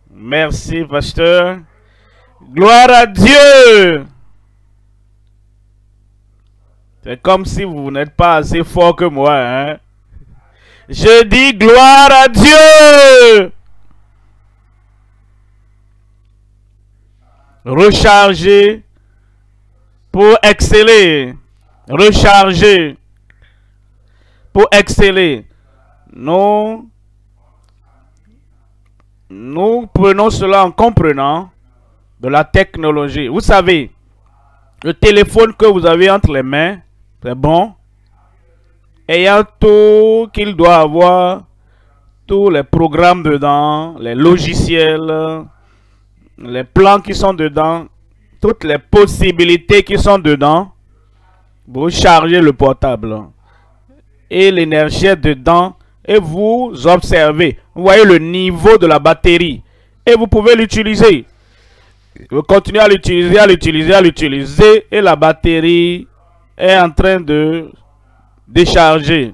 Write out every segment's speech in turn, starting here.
Merci, pasteur. Gloire à Dieu. C'est comme si vous n'êtes pas assez fort que moi, hein. Je dis gloire à Dieu. Recharger pour exceller. Recharger pour exceller. Nous prenons cela en comprenant de la technologie. Vous savez, le téléphone que vous avez entre les mains, c'est bon. Et il y a tout qu'il doit avoir, tous les programmes dedans, les logiciels, les plans qui sont dedans, toutes les possibilités qui sont dedans. Vous chargez le portable et l'énergie est dedans et vous observez. Vous voyez le niveau de la batterie et vous pouvez l'utiliser. Vous continuez à l'utiliser et la batterie est en train de décharger.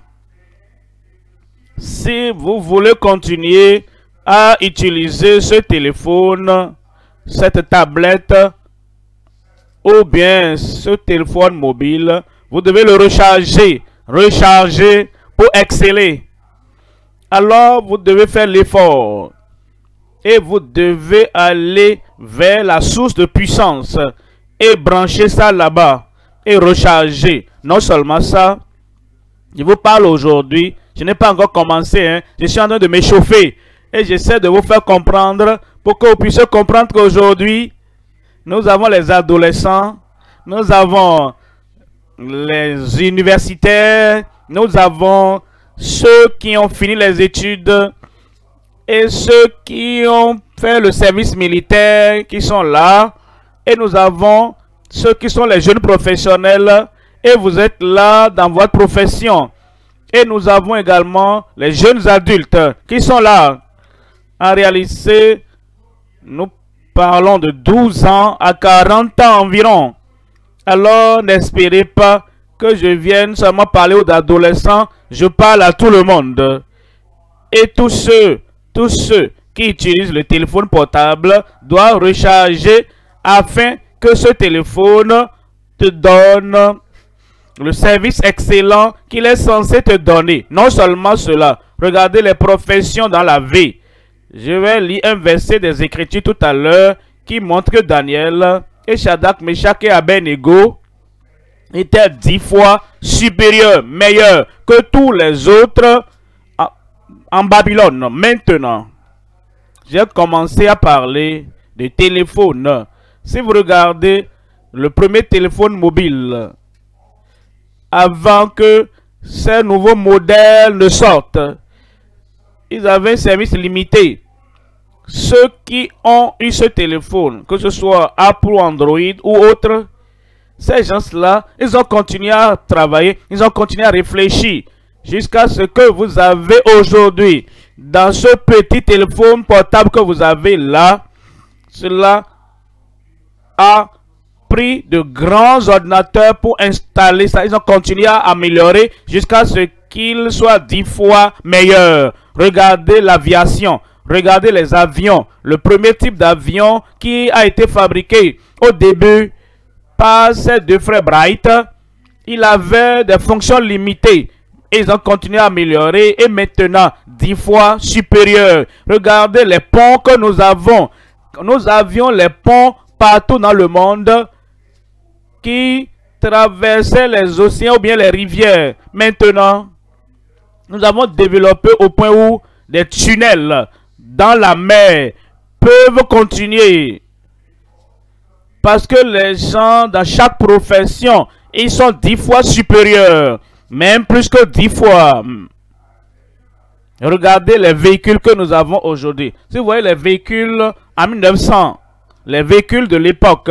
Si vous voulez continuer à utiliser ce téléphone, cette tablette ou bien ce téléphone mobile, vous devez le recharger pour exceller. Alors vous devez faire l'effort et vous devez aller vers la source de puissance et brancher ça là-bas et recharger. Non seulement ça, je vous parle aujourd'hui, je n'ai pas encore commencé, hein, je suis en train de m'échauffer et j'essaie de vous faire comprendre pour que vous puissiez comprendre qu'aujourd'hui, nous avons les adolescents, nous avons les universitaires, nous avons ceux qui ont fini les études et ceux qui ont fait le service militaire qui sont là. Et nous avons ceux qui sont les jeunes professionnels et vous êtes là dans votre profession. Et nous avons également les jeunes adultes qui sont là. En réalité, nous parlons de 12 ans à 40 ans environ. Alors, n'espérez pas que je vienne seulement parler aux adolescents. Je parle à tout le monde. Et tous ceux qui utilisent le téléphone portable doivent recharger afin que ce téléphone te donne le service excellent qu'il est censé te donner. Non seulement cela, regardez les professions dans la vie. Je vais lire un verset des Écritures tout à l'heure qui montre que Daniel et Shadrach, Meshach et Abednego étaient 10 fois supérieurs, meilleurs que tous les autres en Babylone. Maintenant, j'ai commencé à parler de téléphone. Si vous regardez le premier téléphone mobile, avant que ces nouveaux modèles ne sortent, ils avaient un service limité. Ceux qui ont eu ce téléphone, que ce soit Apple ou Android ou autre, ces gens-là, ils ont continué à travailler, ils ont continué à réfléchir jusqu'à ce que vous avez aujourd'hui. Dans ce petit téléphone portable que vous avez là, cela a pris de grands ordinateurs pour installer ça. Ils ont continué à améliorer jusqu'à ce qu'ils soient 10 fois meilleurs. Regardez l'aviation. Regardez les avions. Le premier type d'avion qui a été fabriqué au début par ces deux frères Bright, il avait des fonctions limitées. Ils ont continué à améliorer et maintenant 10 fois supérieur. Regardez les ponts que nous avons. Nous avions les ponts partout dans le monde qui traversaient les océans ou bien les rivières. Maintenant, nous avons développé au point où des tunnels dans la mer peuvent continuer. Parce que les gens dans chaque profession, ils sont 10 fois supérieurs. Même plus que 10 fois. Regardez les véhicules que nous avons aujourd'hui. Si vous voyez les véhicules en 1900, les véhicules de l'époque,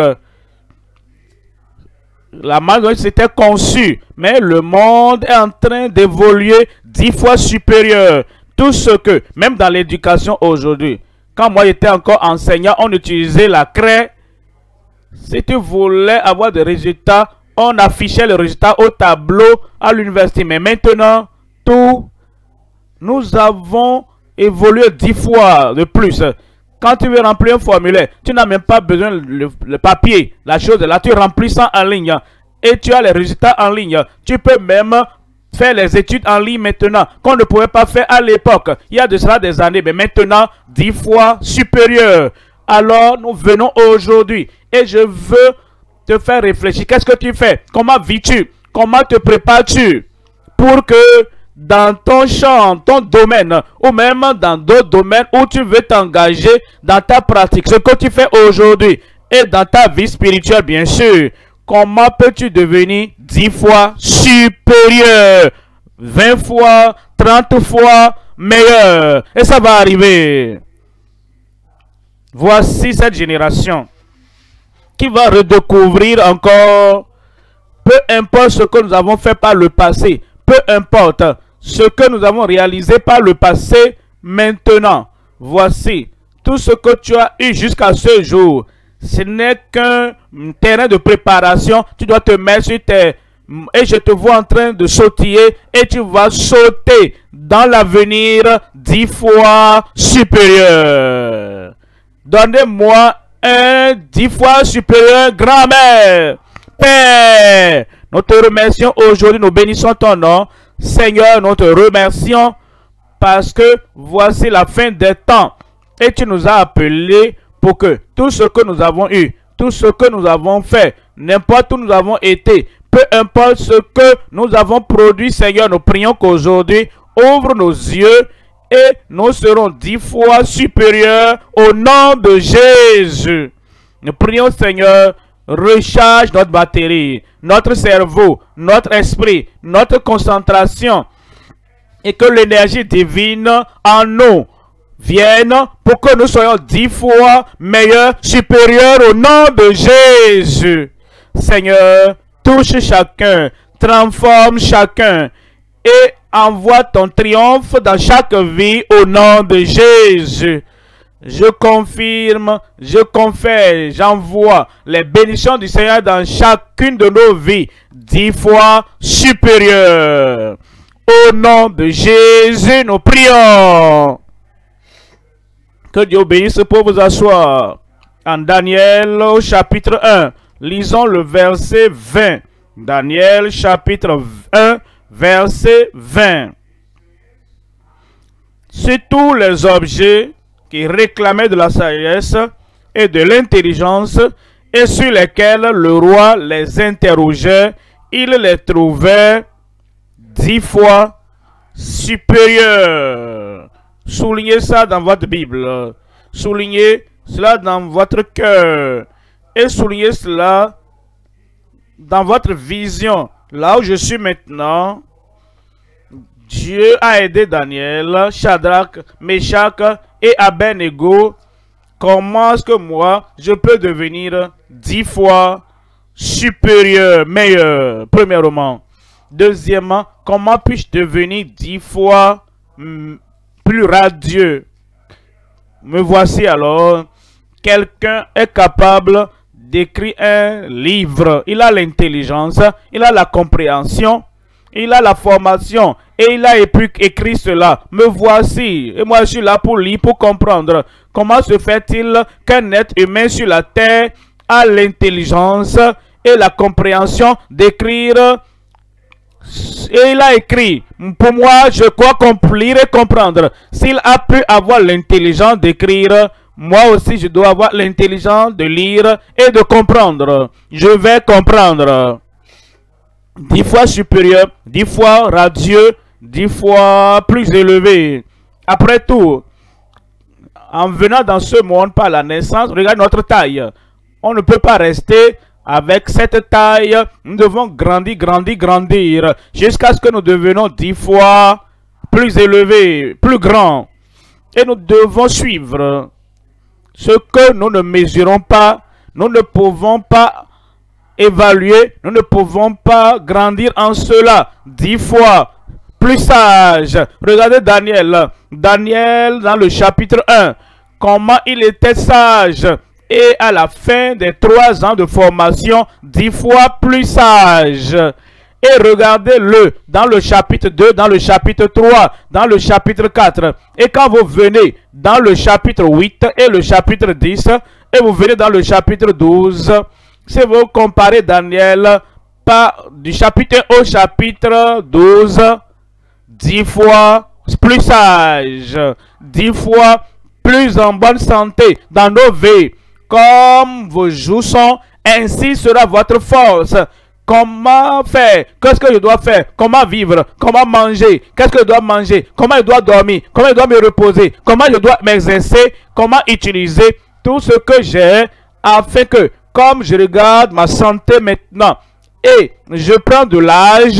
la manière dont c'était conçu, mais le monde est en train d'évoluer 10 fois supérieur. Tout ce que, même dans l'éducation aujourd'hui, quand moi j'étais encore enseignant, on utilisait la craie. Si tu voulais avoir des résultats, on affichait les résultats au tableau à l'université. Mais maintenant, nous avons évolué 10 fois de plus. Quand tu veux remplir un formulaire, tu n'as même pas besoin le papier. La chose est là, tu remplis ça en ligne et tu as les résultats en ligne. Tu peux même faire les études en ligne maintenant, qu'on ne pouvait pas faire à l'époque. Il y a de cela des années, mais maintenant, 10 fois supérieur. Alors, nous venons aujourd'hui et je veux te faire réfléchir. Qu'est-ce que tu fais? Comment vis-tu? Comment te prépares-tu pour que dans ton champ, ton domaine, ou même dans d'autres domaines où tu veux t'engager dans ta pratique, ce que tu fais aujourd'hui et dans ta vie spirituelle, bien sûr, comment peux-tu devenir 10 fois supérieur, 20 fois, 30 fois meilleur? Et ça va arriver. Voici cette génération qui va redécouvrir encore, peu importe ce que nous avons fait par le passé, peu importe ce que nous avons réalisé par le passé, maintenant, voici tout ce que tu as eu jusqu'à ce jour. Ce n'est qu'un terrain de préparation. Tu dois te mettre sur tes... Et je te vois en train de sautiller et tu vas sauter dans l'avenir 10 fois supérieur. Donnez-moi un 10 fois supérieur, grand-mère. Père, nous te remercions aujourd'hui, nous bénissons ton nom. Seigneur, nous te remercions parce que voici la fin des temps. Et tu nous as appelés pour que tout ce que nous avons eu, tout ce que nous avons fait, n'importe où nous avons été, peu importe ce que nous avons produit, Seigneur, nous prions qu'aujourd'hui, ouvre nos yeux et nous serons 10 fois supérieurs au nom de Jésus. Nous prions, Seigneur, recharge notre batterie, notre cerveau, notre esprit, notre concentration et que l'énergie divine en nous vienne pour que nous soyons 10 fois meilleurs, supérieurs au nom de Jésus. Seigneur, touche chacun, transforme chacun et envoie ton triomphe dans chaque vie au nom de Jésus. Je confirme, je confesse, j'envoie les bénédictions du Seigneur dans chacune de nos vies, 10 fois supérieures. Au nom de Jésus, nous prions. Que Dieu bénisse pour vous asseoir. En Daniel au chapitre 1, lisons le verset 20. Daniel chapitre 1, verset 20. C'est tous les objets qui réclamaient de la sagesse et de l'intelligence et sur lesquels le roi les interrogeait, il les trouvait 10 fois supérieurs. Soulignez ça dans votre Bible. Soulignez cela dans votre cœur. Et soulignez cela dans votre vision. Là où je suis maintenant, Dieu a aidé Daniel, Shadrach, Meshach et Abednego. Comment est-ce que moi, je peux devenir 10 fois supérieur, meilleur, premièrement. Deuxièmement, comment puis-je devenir 10 fois plus radieux? Me voici alors. Quelqu'un est capable d'écrire un livre. Il a l'intelligence, il a la compréhension, il a la formation et il a écrit cela. Me voici et moi je suis là pour lire, pour comprendre. Comment se fait-il qu'un être humain sur la terre a l'intelligence et la compréhension d'écrire? Et il a écrit, pour moi, je crois lire et comprendre. S'il a pu avoir l'intelligence d'écrire, moi aussi, je dois avoir l'intelligence de lire et de comprendre. Je vais comprendre. 10 fois supérieur, 10 fois radieux, 10 fois plus élevé. Après tout, en venant dans ce monde par la naissance, regarde notre taille. On ne peut pas rester avec cette taille. Nous devons grandir, grandir, grandir, jusqu'à ce que nous devenions 10 fois plus élevés, plus grands. Et nous devons suivre ce que nous ne mesurons pas. Nous ne pouvons pas évaluer, nous ne pouvons pas grandir en cela. 10 fois plus sage. Regardez Daniel. Daniel dans le chapitre 1. Comment il était sage. Et à la fin des 3 ans de formation, 10 fois plus sage. et regardez-le dans le chapitre 2, dans le chapitre 3, dans le chapitre 4. Et quand vous venez dans le chapitre 8 et le chapitre 10, et vous venez dans le chapitre 12, si vous comparez Daniel du chapitre 1 au chapitre 12, 10 fois plus sage, 10 fois plus en bonne santé dans nos vies. Comme vos joues sont, ainsi sera votre force. Comment faire? Qu'est-ce que je dois faire? Comment vivre? Comment manger? Qu'est-ce que je dois manger? Comment je dois dormir? Comment je dois me reposer? Comment je dois m'exercer? Comment utiliser tout ce que j'ai afin que, comme je regarde ma santé maintenant et je prends de l'âge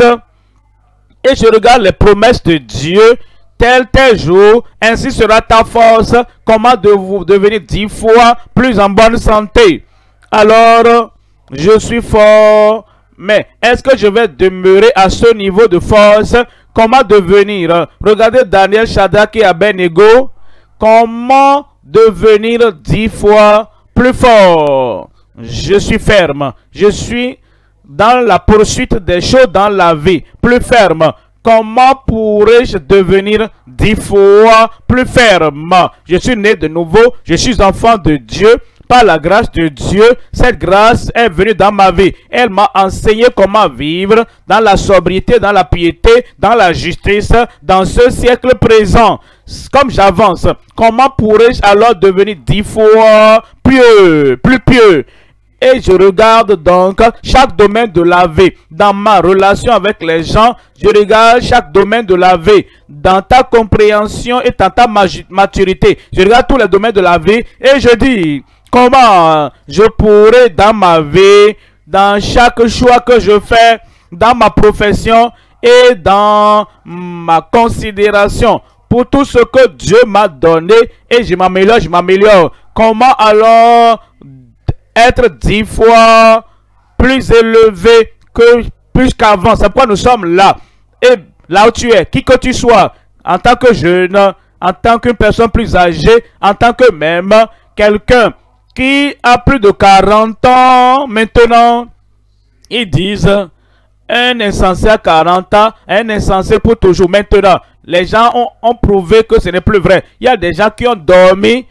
et je regarde les promesses de Dieu, tel jour, ainsi sera ta force. Comment devenir 10 fois plus en bonne santé? Alors, je suis fort, mais est-ce que je vais demeurer à ce niveau de force? Comment devenir? Regardez Daniel, Shadrach et Abednego. Comment devenir 10 fois plus fort? Je suis ferme. Je suis dans la poursuite des choses dans la vie. Plus ferme. Comment pourrais-je devenir 10 fois plus ferme? Je suis né de nouveau. Je suis enfant de Dieu. Par la grâce de Dieu, cette grâce est venue dans ma vie. Elle m'a enseigné comment vivre dans la sobriété, dans la piété, dans la justice, dans ce siècle présent. Comme j'avance, comment pourrais-je alors devenir 10 fois pieux, plus pieux? Et je regarde donc chaque domaine de la vie. Dans ma relation avec les gens, je regarde chaque domaine de la vie. Dans ta compréhension et dans ta maturité, je regarde tous les domaines de la vie et je dis... Comment je pourrais dans ma vie, dans chaque choix que je fais, dans ma profession et dans ma considération pour tout ce que Dieu m'a donné et je m'améliore. Comment alors être 10 fois plus élevé que plus qu'avant? C'est pourquoi nous sommes là. Et là où tu es, qui que tu sois, en tant que jeune, en tant qu'une personne plus âgée, en tant que même quelqu'un qui a plus de 40 ans maintenant, ils disent un insensé à 40 ans, un insensé pour toujours. Maintenant, les gens ont prouvé que ce n'est plus vrai. Il y a des gens qui ont dormi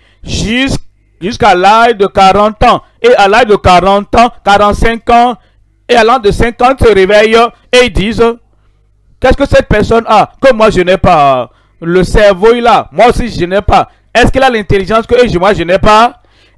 jusqu'à l'âge de 40 ans. Et à l'âge de 40 ans, 45 ans, et à l'âge de 50 se réveillent et ils disent, qu'est-ce que cette personne a que moi je n'ai pas? Le cerveau il a, moi aussi je n'ai pas. Est-ce qu'il a l'intelligence que moi je n'ai pas?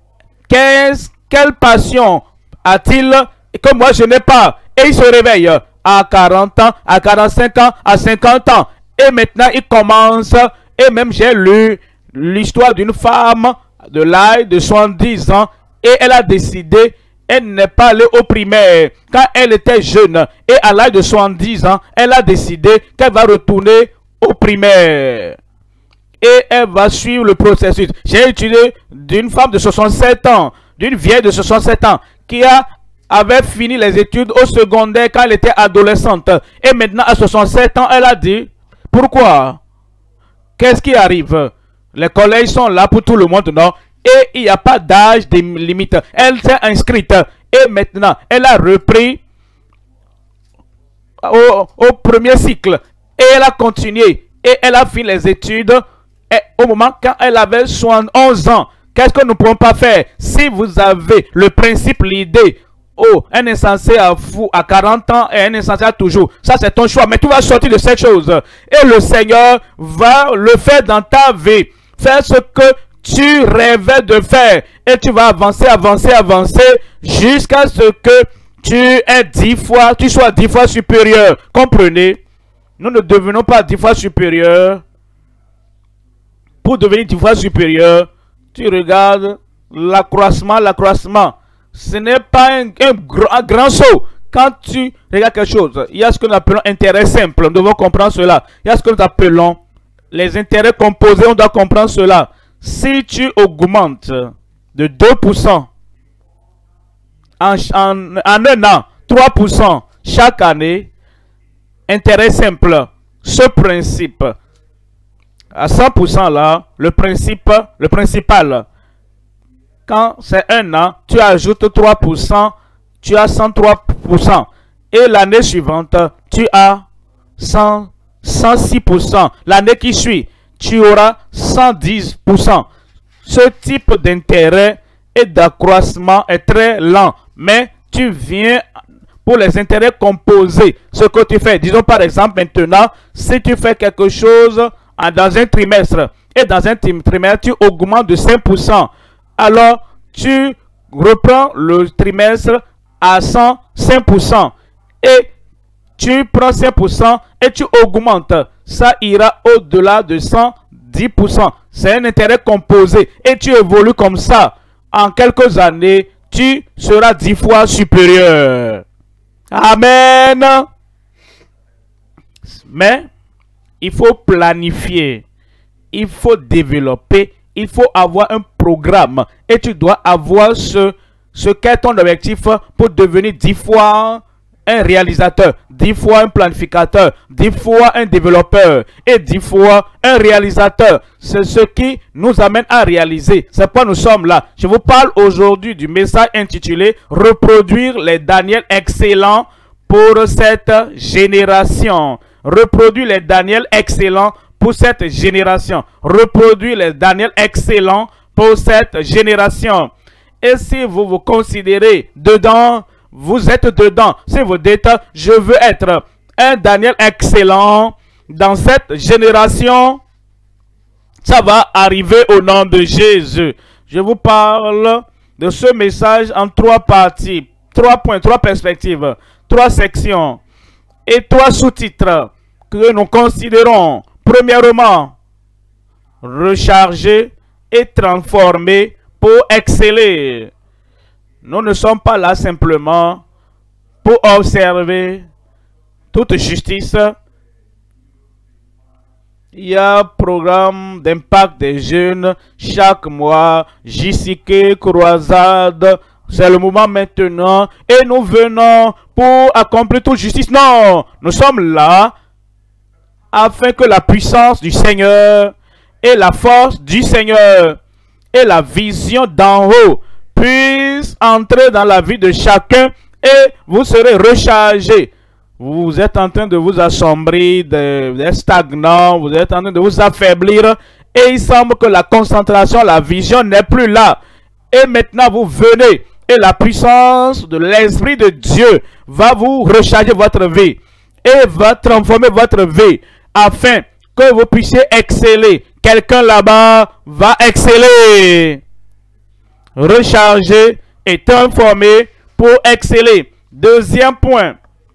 Quelle passion a-t-il que moi je n'ai pas? Et il se réveille à 40 ans, à 45 ans, à 50 ans. Et maintenant il commence, et même j'ai lu l'histoire d'une femme de l'âge de 70 ans, et elle a décidé, elle n'est pas allée au primaire quand elle était jeune, et à l'âge de 70 ans, elle a décidé qu'elle va retourner au primaire. Et elle va suivre le processus. J'ai étudié d'une femme de 67 ans, d'une vieille de 67 ans, qui avait fini les études au secondaire quand elle était adolescente. Et maintenant, à 67 ans, elle a dit, pourquoi? Qu'est-ce qui arrive? Les collèges sont là pour tout le monde, non? Et il n'y a pas d'âge de limite. Elle s'est inscrite. Et maintenant, elle a repris au premier cycle. Et elle a continué. Et elle a fini les études. Et au moment quand elle avait 71 ans, qu'est-ce que nous ne pouvons pas faire? Si vous avez le principe, l'idée, un insensé à fou à 40 ans et un insensé à toujours, ça c'est ton choix, mais tu vas sortir de cette chose. Et le Seigneur va le faire dans ta vie. Faire ce que tu rêvais de faire. Et tu vas avancer, avancer, avancer, jusqu'à ce que tu sois 10 fois supérieur. Comprenez? Nous ne devenons pas 10 fois supérieurs. Pour devenir 10 fois supérieur, tu regardes l'accroissement, l'accroissement. Ce n'est pas un grand saut. Quand tu regardes quelque chose, il y a ce que nous appelons intérêt simple. Nous devons comprendre cela. Il y a ce que nous appelons les intérêts composés. On doit comprendre cela. Si tu augmentes de 2% en un an, 3% chaque année, intérêt simple, ce principe, à 100% là, le principal, quand c'est un an, tu ajoutes 3%, tu as 103%. Et l'année suivante, tu as 106%. L'année qui suit, tu auras 110%. Ce type d'intérêt et d'accroissement est très lent, mais tu viens pour les intérêts composés. Ce que tu fais, disons par exemple maintenant, si tu fais quelque chose dans un trimestre, et dans un trimestre, tu augmentes de 5%, alors tu reprends le trimestre à 105%, et tu prends 5% et tu augmentes. Ça ira au-delà de 110%. C'est un intérêt composé et tu évolues comme ça. En quelques années, tu seras 10 fois supérieur. Amen. Mais il faut planifier, il faut développer, il faut avoir un programme et tu dois avoir ce qu'est ton objectif pour devenir 10 fois un réalisateur, 10 fois un planificateur, 10 fois un développeur et 10 fois un réalisateur. C'est ce qui nous amène à réaliser. C'est pourquoi nous sommes là. Je vous parle aujourd'hui du message intitulé « Reproduire les Daniel excellents pour cette génération ». Reproduire les Daniel excellents pour cette génération. Reproduire les Daniel excellents pour cette génération. Et si vous vous considérez dedans, vous êtes dedans. Si vous dites, je veux être un Daniel excellent dans cette génération, ça va arriver au nom de Jésus. Je vous parle de ce message en 3 parties, 3 points, 3 perspectives, 3 sections et 3 sous-titres que nous considérons. Premièrement, recharger et transformer pour exceller. Nous ne sommes pas là simplement pour observer toute justice. Il y a un programme d'impact des jeunes chaque mois, JCK, croisade. C'est le moment maintenant et nous venons pour accomplir toute justice. Non, nous sommes là afin que la puissance du Seigneur et la force du Seigneur et la vision d'en haut puissent entrer dans la vie de chacun et vous serez rechargés. Vous êtes en train de vous assombrir, d'être stagnant, vous êtes en train de vous affaiblir et il semble que la concentration, la vision n'est plus là. Et maintenant vous venez et la puissance de l'Esprit de Dieu va vous recharger votre vie et va transformer votre vie afin que vous puissiez exceller. Quelqu'un là-bas va exceller. Recharger et transformer pour exceller. Deuxième point.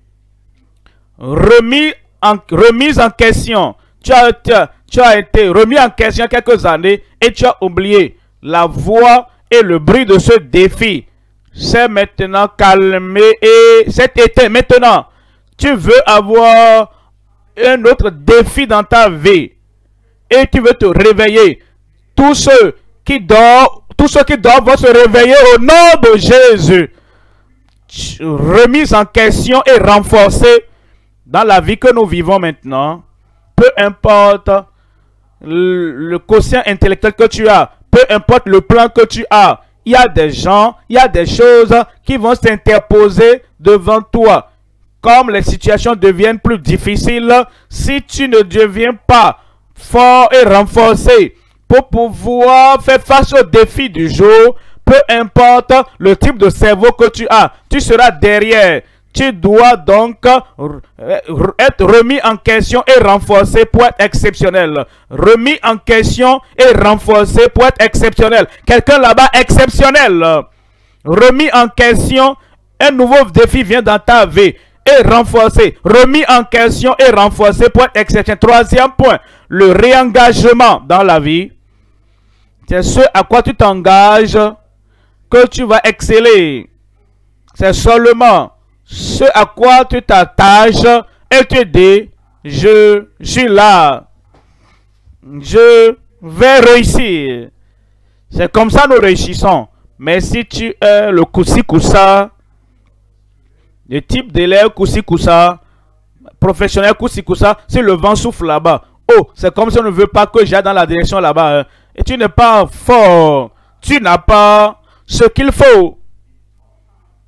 Remise en question. Tu as été remis en question quelques années et tu as oublié la voix et le bruit de ce défi. C'est maintenant calmé et c'est éteint. Maintenant, tu veux avoir un autre défi dans ta vie et tu veux te réveiller. Tous ceux qui dorment vont se réveiller au nom de Jésus. Remise en question et renforcée dans la vie que nous vivons maintenant. Peu importe le quotient intellectuel que tu as, peu importe le plan que tu as, il y a des gens, il y a des choses qui vont s'interposer devant toi. Comme les situations deviennent plus difficiles, si tu ne deviens pas fort et renforcé pour pouvoir faire face aux défis du jour, peu importe le type de cerveau que tu as, tu seras derrière. Tu dois donc être remis en question et renforcé pour être exceptionnel. Remis en question et renforcé pour être exceptionnel. Quelqu'un là-bas exceptionnel. Remis en question, un nouveau défi vient dans ta vie. Et renforcé. Remis en question et renforcé pour être exceptionnel. Troisième point, le réengagement dans la vie. C'est ce à quoi tu t'engages que tu vas exceller. C'est seulement ce à quoi tu t'attaches et tu dis, je suis là, je vais réussir. C'est comme ça nous réussissons. Mais si tu es le koussi-koussa, le type d'élève koussi-koussa, professionnel koussi-koussa, si le vent souffle là-bas, oh, c'est comme si on ne veut pas que j'aille dans la direction là-bas. Hein. Et tu n'es pas fort, tu n'as pas ce qu'il faut.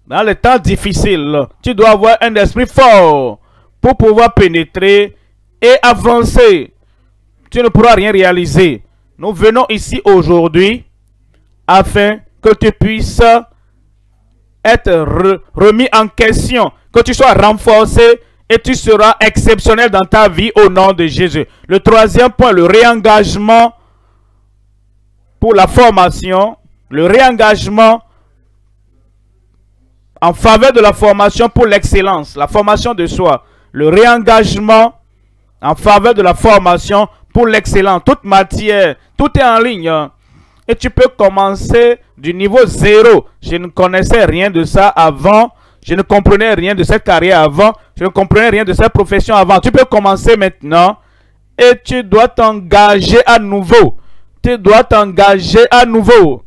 dans les temps difficiles, tu dois avoir un esprit fort pour pouvoir pénétrer et avancer. Tu ne pourras rien réaliser. Nous venons ici aujourd'hui afin que tu puisses être remis en question, que tu sois renforcé et tu seras exceptionnel dans ta vie au nom de Jésus. Le troisième point, le réengagement pour la formation, le réengagement en faveur de la formation pour l'excellence, la formation de soi, le réengagement en faveur de la formation pour l'excellence, toute matière, tout est en ligne. Et tu peux commencer du niveau 0. Je ne connaissais rien de ça avant. Je ne comprenais rien de cette carrière avant. Je ne comprenais rien de cette profession avant. Tu peux commencer maintenant et tu dois t'engager à nouveau. Tu dois t'engager à nouveau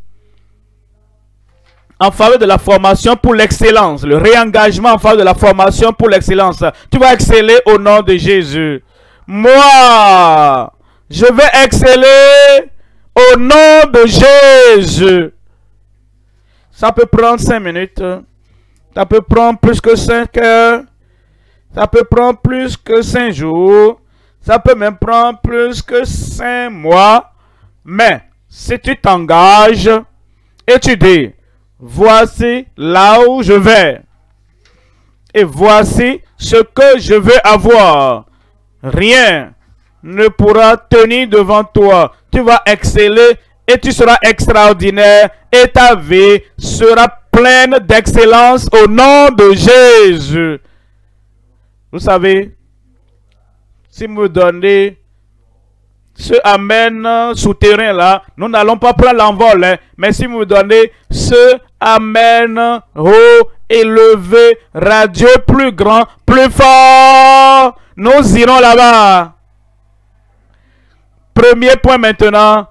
en faveur de la formation pour l'excellence. Le réengagement en faveur de la formation pour l'excellence. Tu vas exceller au nom de Jésus. Moi, je vais exceller au nom de Jésus. Ça peut prendre 5 minutes. Ça peut prendre plus que 5 heures. Ça peut prendre plus que 5 jours. Ça peut même prendre plus que 5 mois. Mais si tu t'engages et tu dis, voici là où je vais. Et voici ce que je veux avoir. Rien ne pourra tenir devant toi. Tu vas exceller et tu seras extraordinaire. Et ta vie sera pleine d'excellence au nom de Jésus. Vous savez, si vous me donnez ce amen souterrain là, nous n'allons pas prendre l'envol, hein, mais si vous me donnez ce amen haut, élevé, radieux, plus grand, plus fort, nous irons là-bas. Premier point maintenant,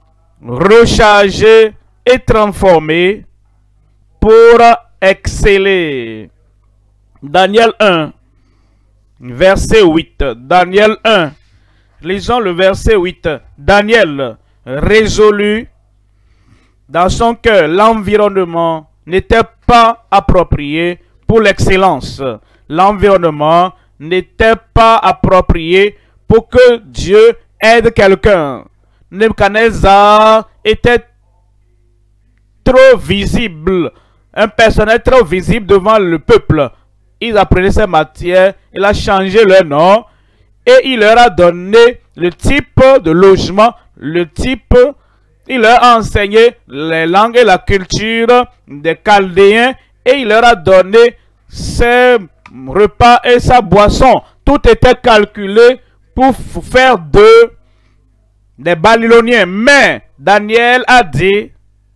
recharger et transformer pour exceller. Daniel 1, verset 8. Daniel 1. Lisons le verset 8. Daniel résolut dans son cœur l'environnement n'était pas approprié pour l'excellence. L'environnement n'était pas approprié pour que Dieu aide quelqu'un. Nebuchadnezzar était trop visible, un personnage trop visible devant le peuple. Ils apprenaient ces matières, il a changé leur nom et il leur a donné le type de logement, le type, il leur a enseigné les langues et la culture des Chaldéens et il leur a donné ses repas et sa boisson. Tout était calculé pour faire d'eux des Babyloniens. Mais Daniel a dit,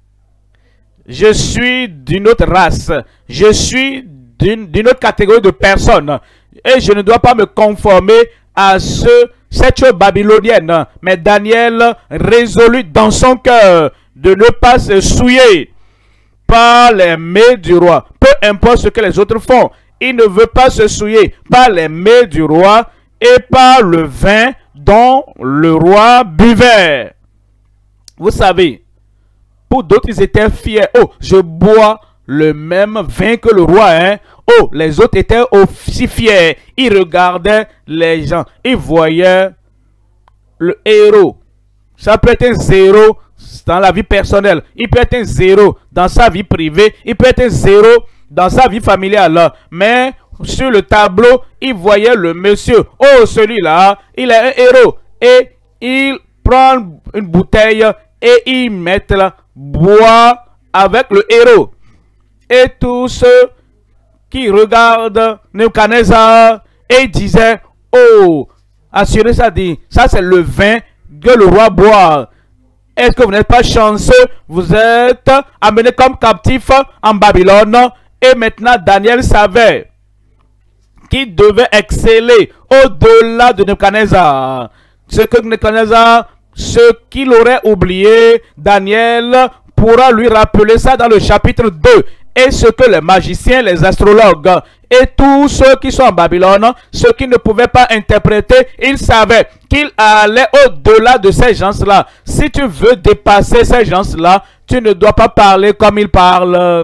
je suis d'une autre race, je suis d'une autre catégorie de personnes et je ne dois pas me conformer à cette chose babylonienne. Mais Daniel résolut dans son cœur de ne pas se souiller par les mets du roi. Peu importe ce que les autres font, il ne veut pas se souiller par les mets du roi et par le vin dont le roi buvait. Vous savez, pour d'autres, ils étaient fiers. Oh, je bois le même vin que le roi, hein. Oh, les autres étaient aussi fiers. Ils regardaient les gens. Ils voyaient le héros. Ça peut être un zéro dans la vie personnelle. Il peut être un zéro dans sa vie privée. Il peut être un zéro dans sa vie familiale. Mais sur le tableau, ils voyaient le monsieur. Oh, celui-là, il est un héros. Et il prend une bouteille et il met là, boit avec le héros. Et tous ceux qui regardent Nebuchadnezzar et disaient, oh, assurez ça dit, ça c'est le vin que le roi boit. Est-ce que vous n'êtes pas chanceux? Vous êtes amenés comme captifs en Babylone. Et maintenant Daniel savait qu'il devait exceller au-delà de Nebuchadnezzar. Ce que Nebuchadnezzar, ce qu'il aurait oublié, Daniel pourra lui rappeler ça dans le chapitre 2. Et ce que les magiciens, les astrologues et tous ceux qui sont en Babylone, ceux qui ne pouvaient pas interpréter, ils savaient qu'il allait au-delà de ces gens-là. Si tu veux dépasser ces gens-là, tu ne dois pas parler comme ils parlent.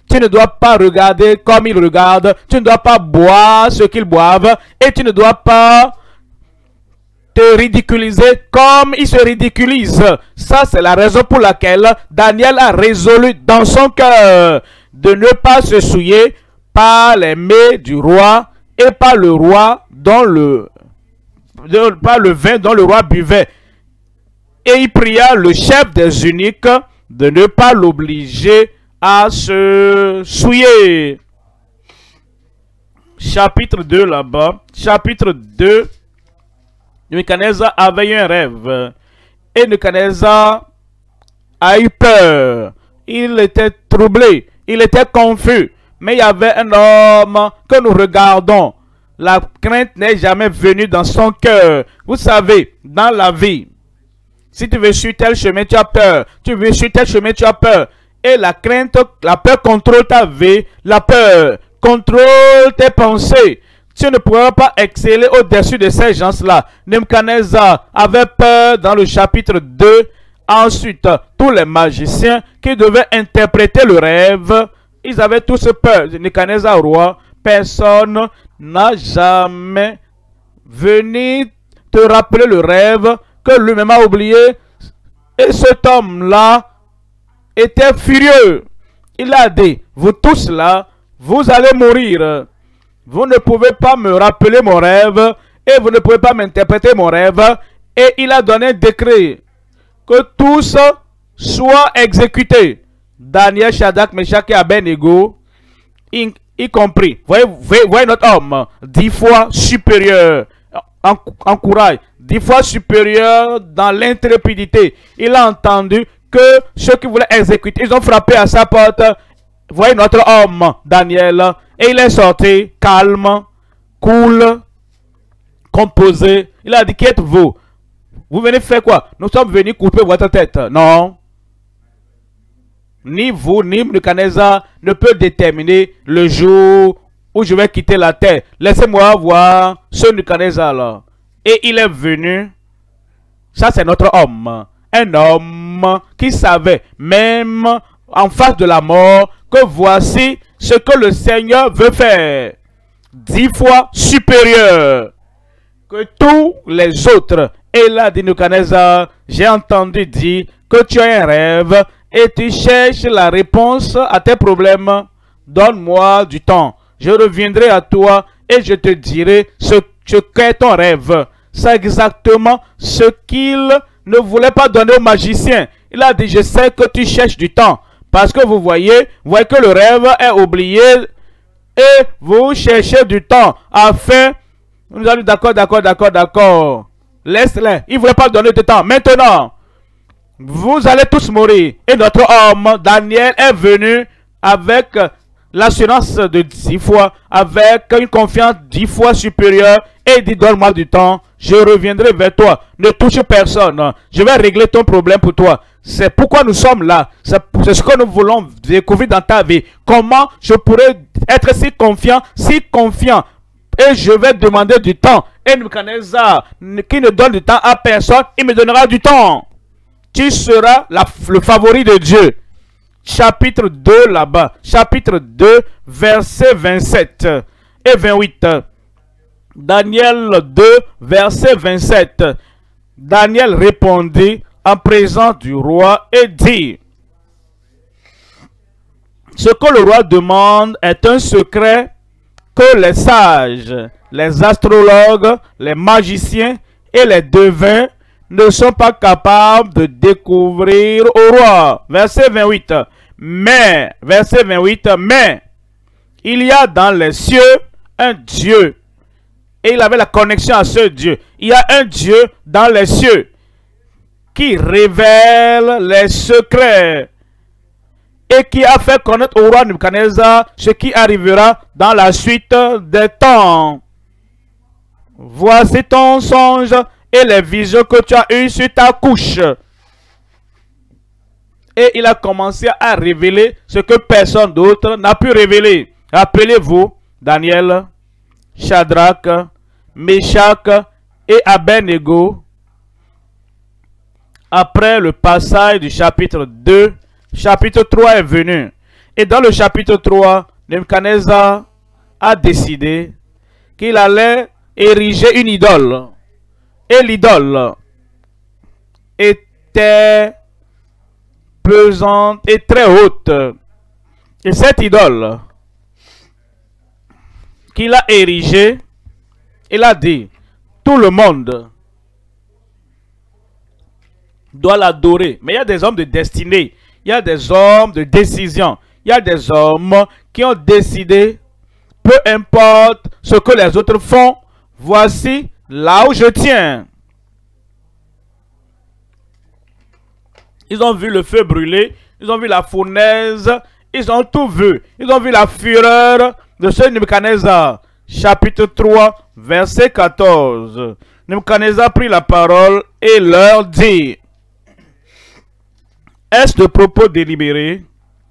Tu ne dois pas regarder comme ils regardent. Tu ne dois pas boire ce qu'ils boivent. Et tu ne dois pas te ridiculiser comme ils se ridiculisent. Ça, c'est la raison pour laquelle Daniel a résolu dans son cœur de ne pas se souiller par les mets du roi et par le roi dont par le vin dont le roi buvait. Et il pria le chef des eunuques de ne pas l'obliger à se souiller. Chapitre 2 là-bas. Chapitre 2. Nebuchadnezzar avait eu un rêve. Et Nebuchadnezzar a eu peur. Il était troublé. Il était confus. Mais il y avait un homme que nous regardons. La crainte n'est jamais venue dans son cœur. Vous savez, dans la vie, si tu veux suivre tel chemin, tu as peur. Tu veux suivre tel chemin, tu as peur. Et la crainte, la peur contrôle ta vie. La peur contrôle tes pensées. Tu ne pourras pas exceller au-dessus de ces gens-là. Nebuchadnezzar avait peur dans le chapitre 2. Ensuite, tous les magiciens qui devaient interpréter le rêve, ils avaient tous peur. Nebuchadnezzar, roi, personne n'a jamais venu te rappeler le rêve que lui-même a oublié. Et cet homme-là était furieux. Il a dit, vous tous là, vous allez mourir. Vous ne pouvez pas me rappeler mon rêve et vous ne pouvez pas m'interpréter mon rêve. Et il a donné un décret que tous soient exécutés. Daniel, Shadrach, Meshach et Abednego, y compris. Voyez notre homme 10 fois supérieur en courage, 10 fois supérieur dans l'intrépidité. Il a entendu que ceux qui voulaient exécuter, ils ont frappé à sa porte. Voyez notre homme, Daniel. Et il est sorti calme, cool, composé. Il a dit, qui êtes-vous? Vous venez faire quoi? Nous sommes venus couper votre tête. Non. Ni vous, ni Nebuchadnezzar ne peut déterminer le jour où je vais quitter la terre. Laissez-moi voir ce Nebuchadnezzar-là. Et il est venu. Ça, c'est notre homme. Un homme qui savait, même en face de la mort, que voici ce que le Seigneur veut faire. 10 fois supérieur que tous les autres. Et là, dit Nebuchadnezzar, j'ai entendu dire que tu as un rêve et tu cherches la réponse à tes problèmes. Donne-moi du temps. Je reviendrai à toi et je te dirai ce qu'est ton rêve. C'est exactement ce qu'il ne voulait pas donner au magicien. Il a dit, je sais que tu cherches du temps. Parce que vous voyez que le rêve est oublié et vous cherchez du temps afin... Nous allons d'accord. Laisse-les. Il ne voulait pas donner de temps. Maintenant, vous allez tous mourir. Et notre homme, Daniel, est venu avec l'assurance de 10 fois, avec une confiance 10 fois supérieure et dit, donne-moi du temps, je reviendrai vers toi. Ne touche personne. Je vais régler ton problème pour toi. C'est pourquoi nous sommes là. C'est ce que nous voulons découvrir dans ta vie. Comment je pourrais être si confiant. Et je vais demander du temps. Et Nebuchadnezzar, qui ne donne du temps à personne, il me donnera du temps. Tu seras le favori de Dieu. Chapitre 2 là-bas. Chapitre 2, versets 27 et 28. Daniel 2, verset 27. Daniel répondit en présence du roi et dit, ce que le roi demande est un secret que les sages, les astrologues, les magiciens et les devins ne sont pas capables de découvrir au roi. Verset 28. Mais, verset 28, mais il y a dans les cieux un Dieu. Et il avait la connexion à ce Dieu. Il y a un Dieu dans les cieux qui révèle les secrets et qui a fait connaître au roi Nebuchadnezzar ce qui arrivera dans la suite des temps. Voici ton songe et les visions que tu as eues sur ta couche. Et il a commencé à révéler ce que personne d'autre n'a pu révéler. Rappelez-vous, Daniel, Shadrach, Meshach et Abednego. Après le passage du chapitre 2, chapitre 3 est venu. Et dans le chapitre 3, Nebuchadnezzar a décidé qu'il allait ériger une idole. Et l'idole était pesante et très haute. Et cette idole qu'il a érigée, il a dit, tout le monde doit l'adorer. Mais il y a des hommes de destinée, il y a des hommes de décision, il y a des hommes qui ont décidé, peu importe ce que les autres font, voici là où je tiens. Ils ont vu le feu brûler, ils ont vu la fournaise, ils ont tout vu. Ils ont vu la fureur de ce Nebuchadnezzar. Chapitre 3, verset 14. Nebuchadnezzar prit la parole et leur dit, est-ce de propos délibérés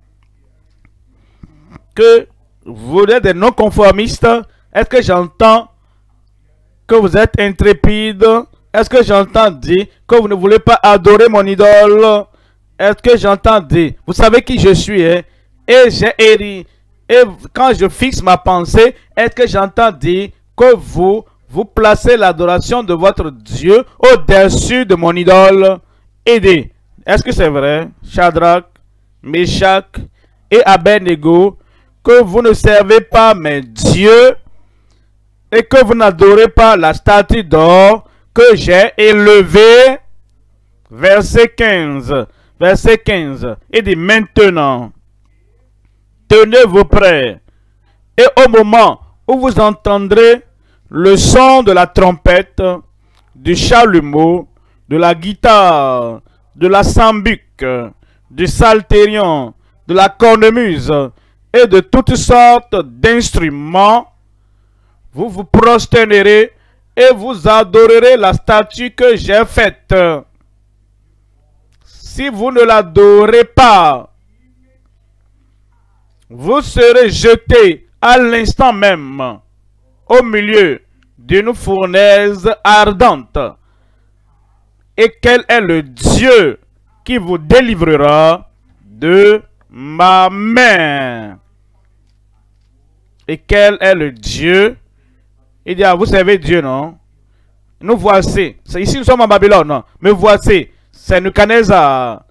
que vous êtes des non-conformistes? Est-ce que j'entends que vous êtes intrépides? Est-ce que j'entends dire que vous ne voulez pas adorer mon idole? Est-ce que j'entends dire, vous savez qui je suis, hein? Et j'ai hérité. Et quand je fixe ma pensée, est-ce que j'entends dire que vous placez l'adoration de votre Dieu au-dessus de mon idole? Et dit, est-ce que c'est vrai, Shadrach, Meshach et Abednego, que vous ne servez pas mes dieux et que vous n'adorez pas la statue d'or que j'ai élevée? Verset 15. Verset 15. Il dit, maintenant, tenez-vous prêts, et au moment où vous entendrez le son de la trompette, du chalumeau, de la guitare, de la sambuc, du psalterion, de la cornemuse et de toutes sortes d'instruments, vous vous prosternerez et vous adorerez la statue que j'ai faite. Si vous ne l'adorez pas, vous serez jeté à l'instant même au milieu d'une fournaise ardente. Et quel est le Dieu qui vous délivrera de ma main? Et quel est le Dieu? Il dit, ah, vous savez Dieu, non? Nous voici. Ici, nous sommes en Babylone, non? Mais voici, c'est Nebuchadnezzar.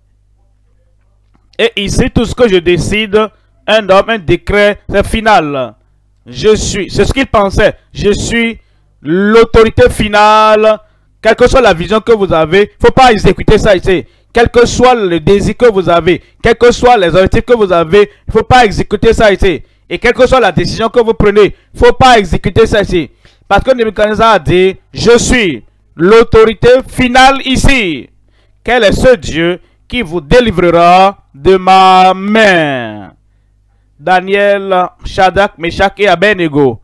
Et ici, tout ce que je décide, un homme, un décret, c'est final. Je suis, c'est ce qu'il pensait. Je suis l'autorité finale. Quelle que soit la vision que vous avez, il ne faut pas exécuter ça ici. Quel que soit le désir que vous avez, quels que soient les objectifs que vous avez, il ne faut pas exécuter ça ici. Et quelle que soit la décision que vous prenez, il ne faut pas exécuter ça ici. Parce que Nebuchadnezzar a dit, je suis l'autorité finale ici. Quel est ce Dieu qui vous délivrera de ma main? Daniel, Shadrach, Meshach et Abednego.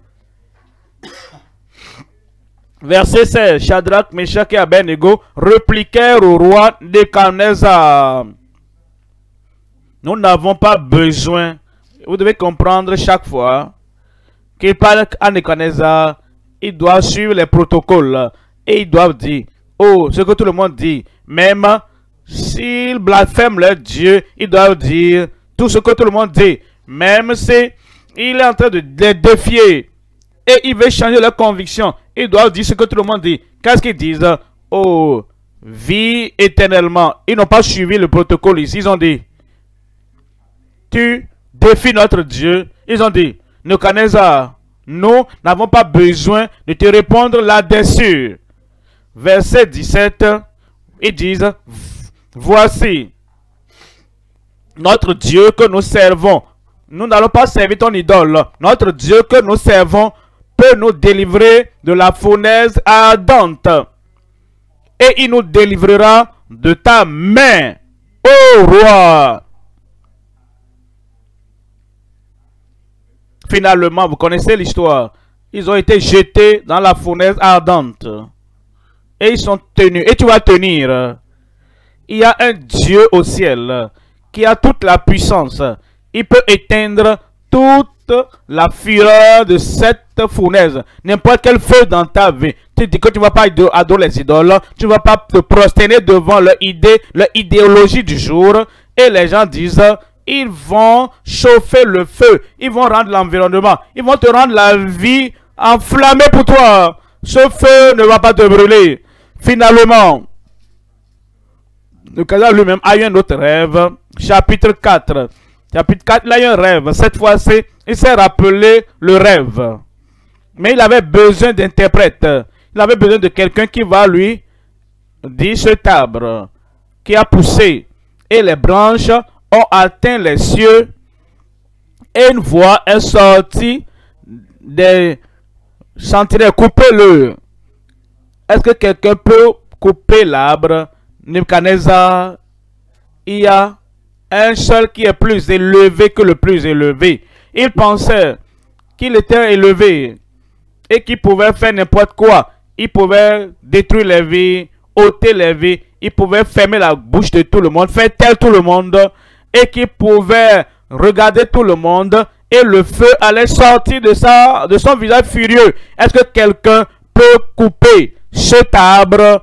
Verset 16. Shadrach, Meshach et Abednego répliquèrent au roi Nebuchadnezzar. Nous n'avons pas besoin, vous devez comprendre chaque fois qu'il parle à Nebuchadnezzar, il doit suivre les protocoles et ils doivent dire, oh, ce que tout le monde dit, même s'ils blasphèment leur Dieu, ils doivent dire tout ce que tout le monde dit, même si il est en train de les défier et il veut changer leur conviction, ils doivent dire ce que tout le monde dit. Qu'est-ce qu'ils disent? Oh, vis éternellement. Ils n'ont pas suivi le protocole ici. Ils ont dit, tu défies notre Dieu. Ils ont dit, Nebuchadnezzar, nous n'avons pas besoin de te répondre là-dessus. Verset 17, ils disent, voici notre Dieu que nous servons. Nous n'allons pas servir ton idole. Notre Dieu que nous servons peut nous délivrer de la fournaise ardente. Et il nous délivrera de ta main, ô roi. Finalement, vous connaissez l'histoire. Ils ont été jetés dans la fournaise ardente. Et ils sont tenus. Et tu vas tenir. Il y a un Dieu au ciel qui a toute la puissance. Il peut éteindre toute la fureur de cette fournaise. N'importe quel feu dans ta vie. Tu dis que tu ne vas pas adorer les idoles. Tu ne vas pas te prosterner devant leur idée, leur idéologie du jour. Et les gens disent, Ils vont chauffer le feu. Ils vont rendre l'environnement. Ils vont te rendre la vie enflammée pour toi. Ce feu ne va pas te brûler. Finalement, le Khazar lui-même a eu un autre rêve. Chapitre 4. Chapitre 4, il a eu un rêve. Cette fois-ci, il s'est rappelé le rêve. Mais il avait besoin d'interprète. Il avait besoin de quelqu'un qui va lui dire cet arbre qui a poussé et les branches ont atteint les cieux et une voix est sortie des sentinelles. Coupez-le. Est-ce que quelqu'un peut couper l'arbre? Nebuchadnezzar, il y a un seul qui est plus élevé que le plus élevé. Il pensait qu'il était élevé et qu'il pouvait faire n'importe quoi. Il pouvait détruire les vies, ôter les vies. Il pouvait fermer la bouche de tout le monde, faire taire tout le monde. Et qu'il pouvait regarder tout le monde. Et le feu allait sortir de son visage furieux. Est-ce que quelqu'un peut couper cet arbre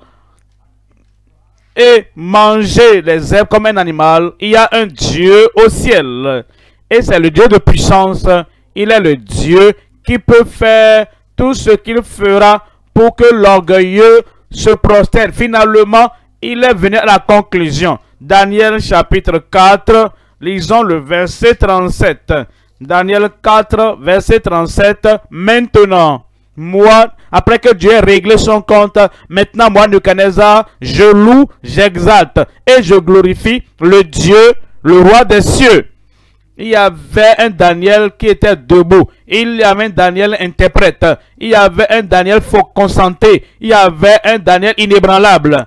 et manger les herbes comme un animal? Il y a un Dieu au ciel. Et c'est le Dieu de puissance. Il est le Dieu qui peut faire tout ce qu'il fera pour que l'orgueilleux se prosterne. Finalement, il est venu à la conclusion. Daniel chapitre 4, lisons le verset 37. Daniel 4, verset 37. Maintenant, moi, après que Dieu ait réglé son compte, maintenant moi, Nebuchadnezzar, je loue, j'exalte et je glorifie le Dieu, le roi des cieux. Il y avait un Daniel qui était debout. Il y avait un Daniel interprète. Il y avait un Daniel faux consenté. Il y avait un Daniel inébranlable.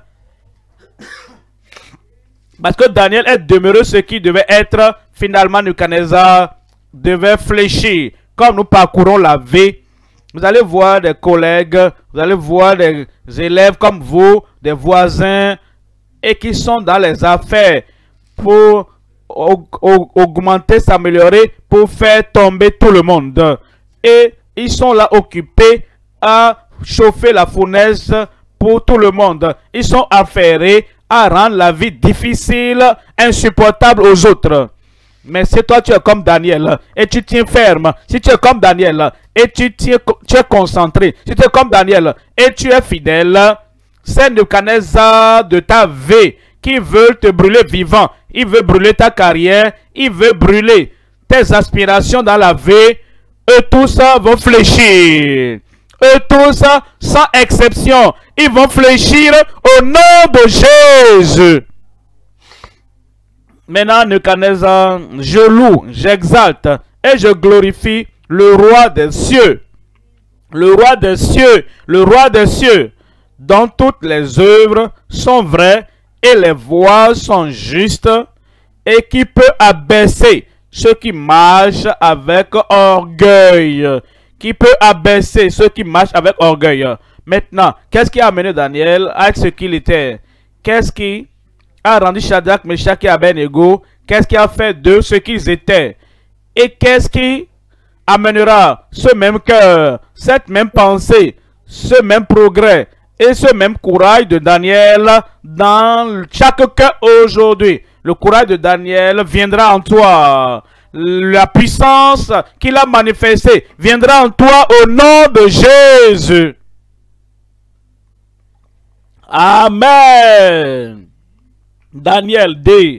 Parce que Daniel est demeuré ce qui devait être. Finalement, Nebuchadnezzar devait fléchir. Comme nous parcourons la vie, vous allez voir des collègues, vous allez voir des élèves comme vous, des voisins, et qui sont dans les affaires pour augmenter, s'améliorer, pour faire tomber tout le monde. Et ils sont là occupés à chauffer la fournaise pour tout le monde. Ils sont affairés à rendre la vie difficile, insupportable aux autres. Mais si toi tu es comme Daniel et tu tiens ferme, si tu es comme Daniel et tu es concentré, si tu es comme Daniel et tu es fidèle, c'est Nebuchadnezzar de ta vie qui veut te brûler vivant. Il veut brûler ta carrière, il veut brûler tes aspirations dans la vie. Eux tous vont fléchir. Eux tous, sans exception, ils vont fléchir au nom de Jésus. Maintenant, Nebuchadnezzar, je loue, j'exalte et je glorifie le roi des cieux. Le roi des cieux, le roi des cieux, dont toutes les œuvres sont vraies et les voies sont justes, et qui peut abaisser ceux qui marchent avec orgueil. Qui peut abaisser ceux qui marchent avec orgueil. Maintenant, qu'est-ce qui a amené Daniel à être ce qu'il était? Qu'est-ce qui a rendu Shadrach, Meshach et Abednego? Qu'est-ce qui a fait d'eux ce qu'ils étaient? Et qu'est-ce qui amènera ce même cœur, cette même pensée, ce même progrès et ce même courage de Daniel dans chaque cœur aujourd'hui? Le courage de Daniel viendra en toi. La puissance qu'il a manifestée viendra en toi au nom de Jésus. Amen. Daniel D.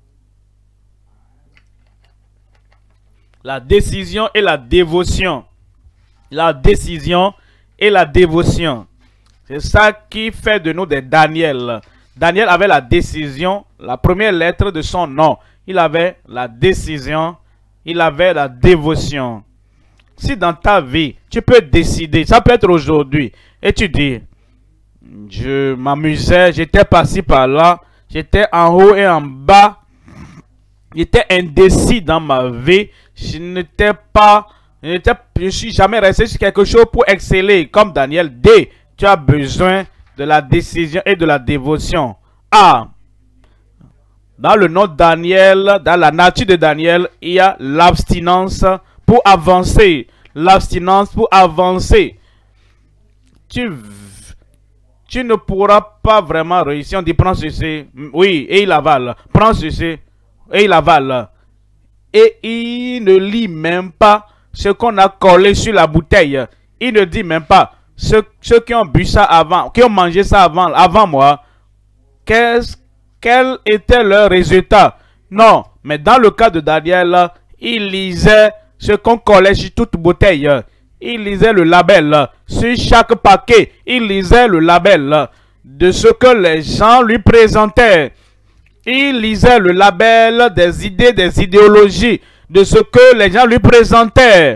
La décision et la dévotion. La décision et la dévotion. C'est ça qui fait de nous des Daniel. Daniel avait la décision, la première lettre de son nom. Il avait la décision, il avait la dévotion. Si dans ta vie, tu peux décider, ça peut être aujourd'hui, et tu dis, je m'amusais, j'étais passé par là, j'étais en haut et en bas, j'étais indécis dans ma vie, je suis jamais resté sur quelque chose pour exceller, comme Daniel D. Tu as besoin de la décision et de la dévotion. Ah! Dans le nom de Daniel, dans la nature de Daniel, il y a l'abstinence pour avancer. L'abstinence pour avancer. Tu ne pourras pas vraiment réussir. On dit prends ceci. Oui, et il avale. Prends ceci. Et il avale. et il ne lit même pas ce qu'on a collé sur la bouteille. Il ne dit même pas, ceux qui ont bu ça avant, qui ont mangé ça avant moi, quel était leur résultat? Non, mais dans le cas de Daniel, il lisait ce qu'on collait sur toute bouteille. Il lisait le label. Sur chaque paquet, il lisait le label de ce que les gens lui présentaient. Il lisait le label des idées, des idéologies, de ce que les gens lui présentaient.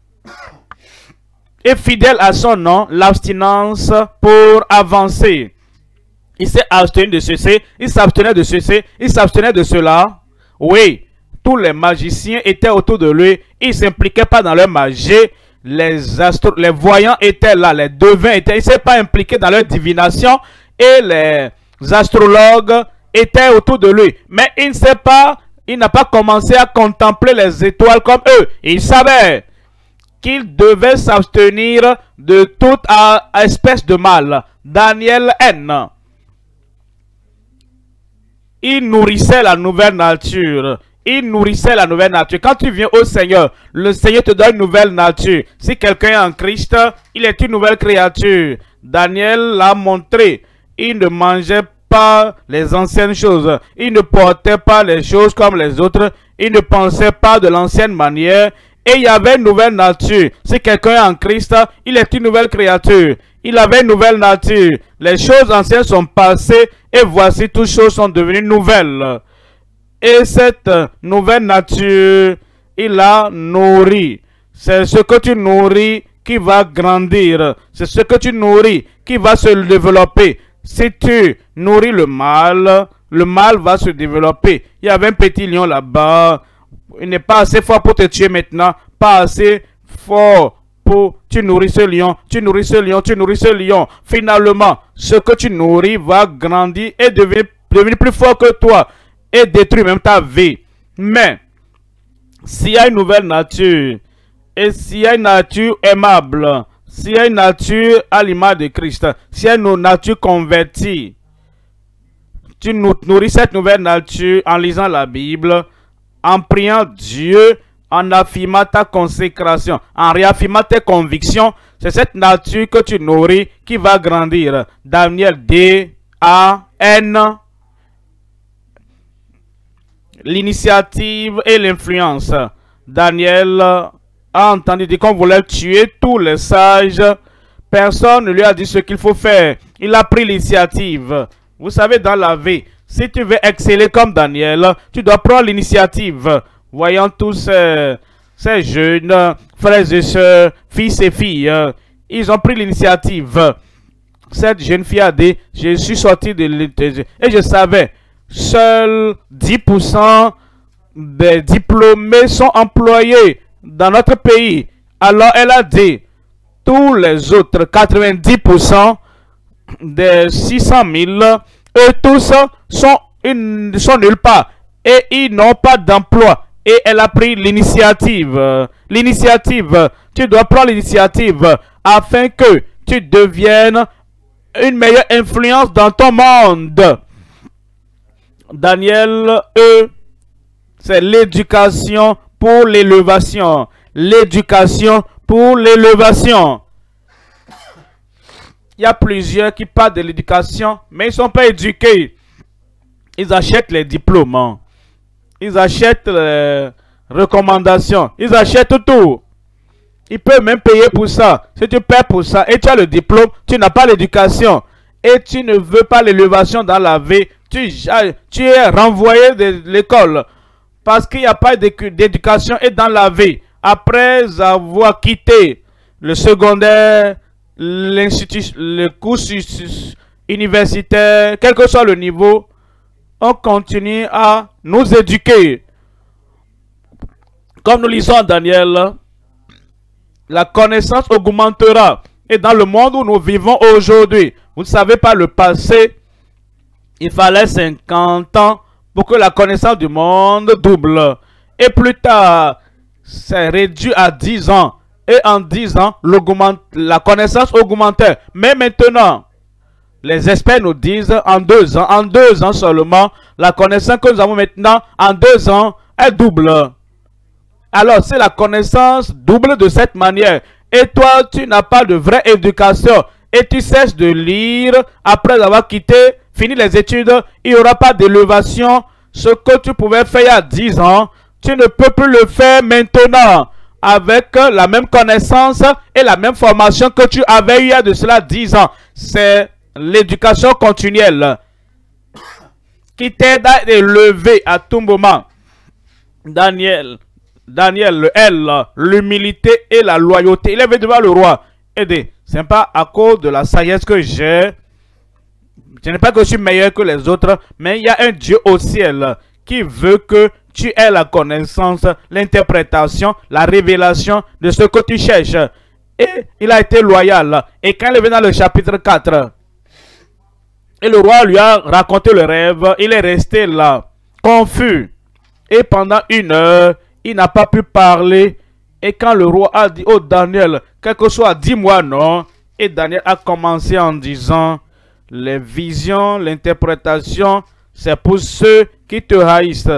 Et fidèle à son nom, l'abstinence pour avancer. Il s'est abstenu de ceci, il s'abstenait de ceci, il s'abstenait de cela. Oui, tous les magiciens étaient autour de lui, ils ne s'impliquaient pas dans leur magie. Les voyants étaient là, les devins étaient, ils ne s'étaient pas impliqués dans leur divination. Et les astrologues étaient autour de lui. Mais il n'a pas commencé à contempler les étoiles comme eux. Il savait qu'il devait s'abstenir de toute espèce de mal. Daniel N. Il nourrissait la nouvelle nature. Il nourrissait la nouvelle nature. Quand tu viens au Seigneur, le Seigneur te donne une nouvelle nature. Si quelqu'un est en Christ, il est une nouvelle créature. Daniel l'a montré. Il ne mangeait pas les anciennes choses. Il ne portait pas les choses comme les autres. Il ne pensait pas de l'ancienne manière. Et il y avait une nouvelle nature. Si quelqu'un est en Christ, il est une nouvelle créature. Il avait une nouvelle nature. Les choses anciennes sont passées et voici toutes choses sont devenues nouvelles. Et cette nouvelle nature, il la nourrit. C'est ce que tu nourris qui va grandir. C'est ce que tu nourris qui va se développer. Si tu nourris le mal va se développer. Il y avait un petit lion là-bas. Il n'est pas assez fort pour te tuer maintenant. Pas assez fort pour... Tu nourris ce lion, tu nourris ce lion, tu nourris ce lion. Finalement, ce que tu nourris va grandir et devenir plus fort que toi. Et détruire même ta vie. Mais, s'il y a une nouvelle nature, et s'il y a une nature aimable, s'il y a une nature à l'image de Christ, s'il y a une nature convertie, tu nourris cette nouvelle nature en lisant la Bible, en priant Dieu, en affirmant ta consécration, en réaffirmant tes convictions. C'est cette nature que tu nourris qui va grandir. Daniel D-A-N. L'initiative et l'influence. Daniel a entendu dire qu'on voulait tuer tous les sages. Personne ne lui a dit ce qu'il faut faire. Il a pris l'initiative. Vous savez, dans la vie, si tu veux exceller comme Daniel, tu dois prendre l'initiative. Voyons tous ces jeunes frères et sœurs, fils et filles, ils ont pris l'initiative. Cette jeune fille a dit, je suis sorti de l'étude et je savais, seuls 10% des diplômés sont employés dans notre pays. Alors elle a dit, tous les autres 90% des 600 000, eux tous sont nulle part et ils n'ont pas d'emploi. Et elle a pris l'initiative. L'initiative, tu dois prendre l'initiative afin que tu deviennes une meilleure influence dans ton monde. Daniel E, c'est l'éducation pour l'élévation. L'éducation pour l'élévation. Il y a plusieurs qui parlent de l'éducation, mais ils ne sont pas éduqués. Ils achètent les diplômes. Ils achètent les recommandations. Ils achètent tout. Ils peuvent même payer pour ça. Si tu paies pour ça et tu as le diplôme, tu n'as pas l'éducation. Et tu ne veux pas l'élévation dans la vie. Tu es renvoyé de l'école. Parce qu'il n'y a pas d'éducation et dans la vie. Après avoir quitté le secondaire, le cursus universitaire, quel que soit le niveau, on continue à nous éduquer. Comme nous lisons en Daniel, la connaissance augmentera. Et dans le monde où nous vivons aujourd'hui, vous ne savez pas, le passé, il fallait 50 ans pour que la connaissance du monde double. Et plus tard, c'est réduit à 10 ans. Et en 10 ans, la connaissance augmentait. Mais maintenant, les experts nous disent en 2 ans seulement, la connaissance que nous avons maintenant, en 2 ans, elle double. Alors, c'est la connaissance double de cette manière. Et toi, tu n'as pas de vraie éducation. Et tu cesses de lire après avoir fini les études. Il n'y aura pas d'élévation. Ce que tu pouvais faire il y a 10 ans, tu ne peux plus le faire maintenant. Avec la même connaissance et la même formation que tu avais eu il y a de cela 10 ans. C'est l'éducation continuelle qui t'aide à élever à tout moment. Daniel, le L, l'humilité et la loyauté. Il est venu devant le roi. Aidez. Ce n'est pas à cause de la sagesse que j'ai. Ce n'est pas que je suis meilleur que les autres, mais il y a un Dieu au ciel qui veut que tu aies la connaissance, l'interprétation, la révélation de ce que tu cherches. Et il a été loyal. Et quand il est venu dans le chapitre 4, et le roi lui a raconté le rêve, il est resté là, confus. Et pendant 1 heure, il n'a pas pu parler. Et quand le roi a dit, oh Daniel, quel que soit, dis-moi non. Et Daniel a commencé en disant, les visions, l'interprétation, c'est pour ceux qui te haïssent.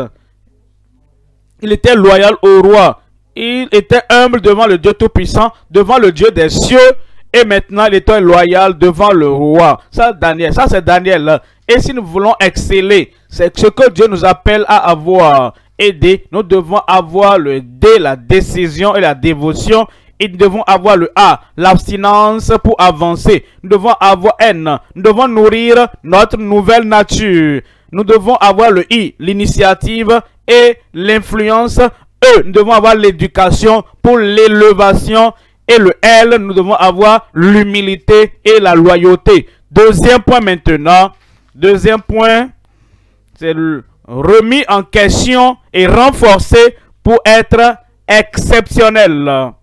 Il était loyal au roi. Il était humble devant le Dieu Tout-Puissant, devant le Dieu des cieux. Et maintenant, il était loyal devant le roi. Ça, Daniel, ça c'est Daniel. Et si nous voulons exceller, c'est ce que Dieu nous appelle à avoir. Aider, nous devons avoir le D, la décision et la dévotion. Et nous devons avoir le A, l'abstinence pour avancer. Nous devons avoir N, nous devons nourrir notre nouvelle nature. Nous devons avoir le I, l'initiative et l'influence. E, nous devons avoir l'éducation pour l'élévation. Et le L, nous devons avoir l'humilité et la loyauté. Deuxième point maintenant. Deuxième point, c'est le remis en question et renforcé pour être exceptionnel.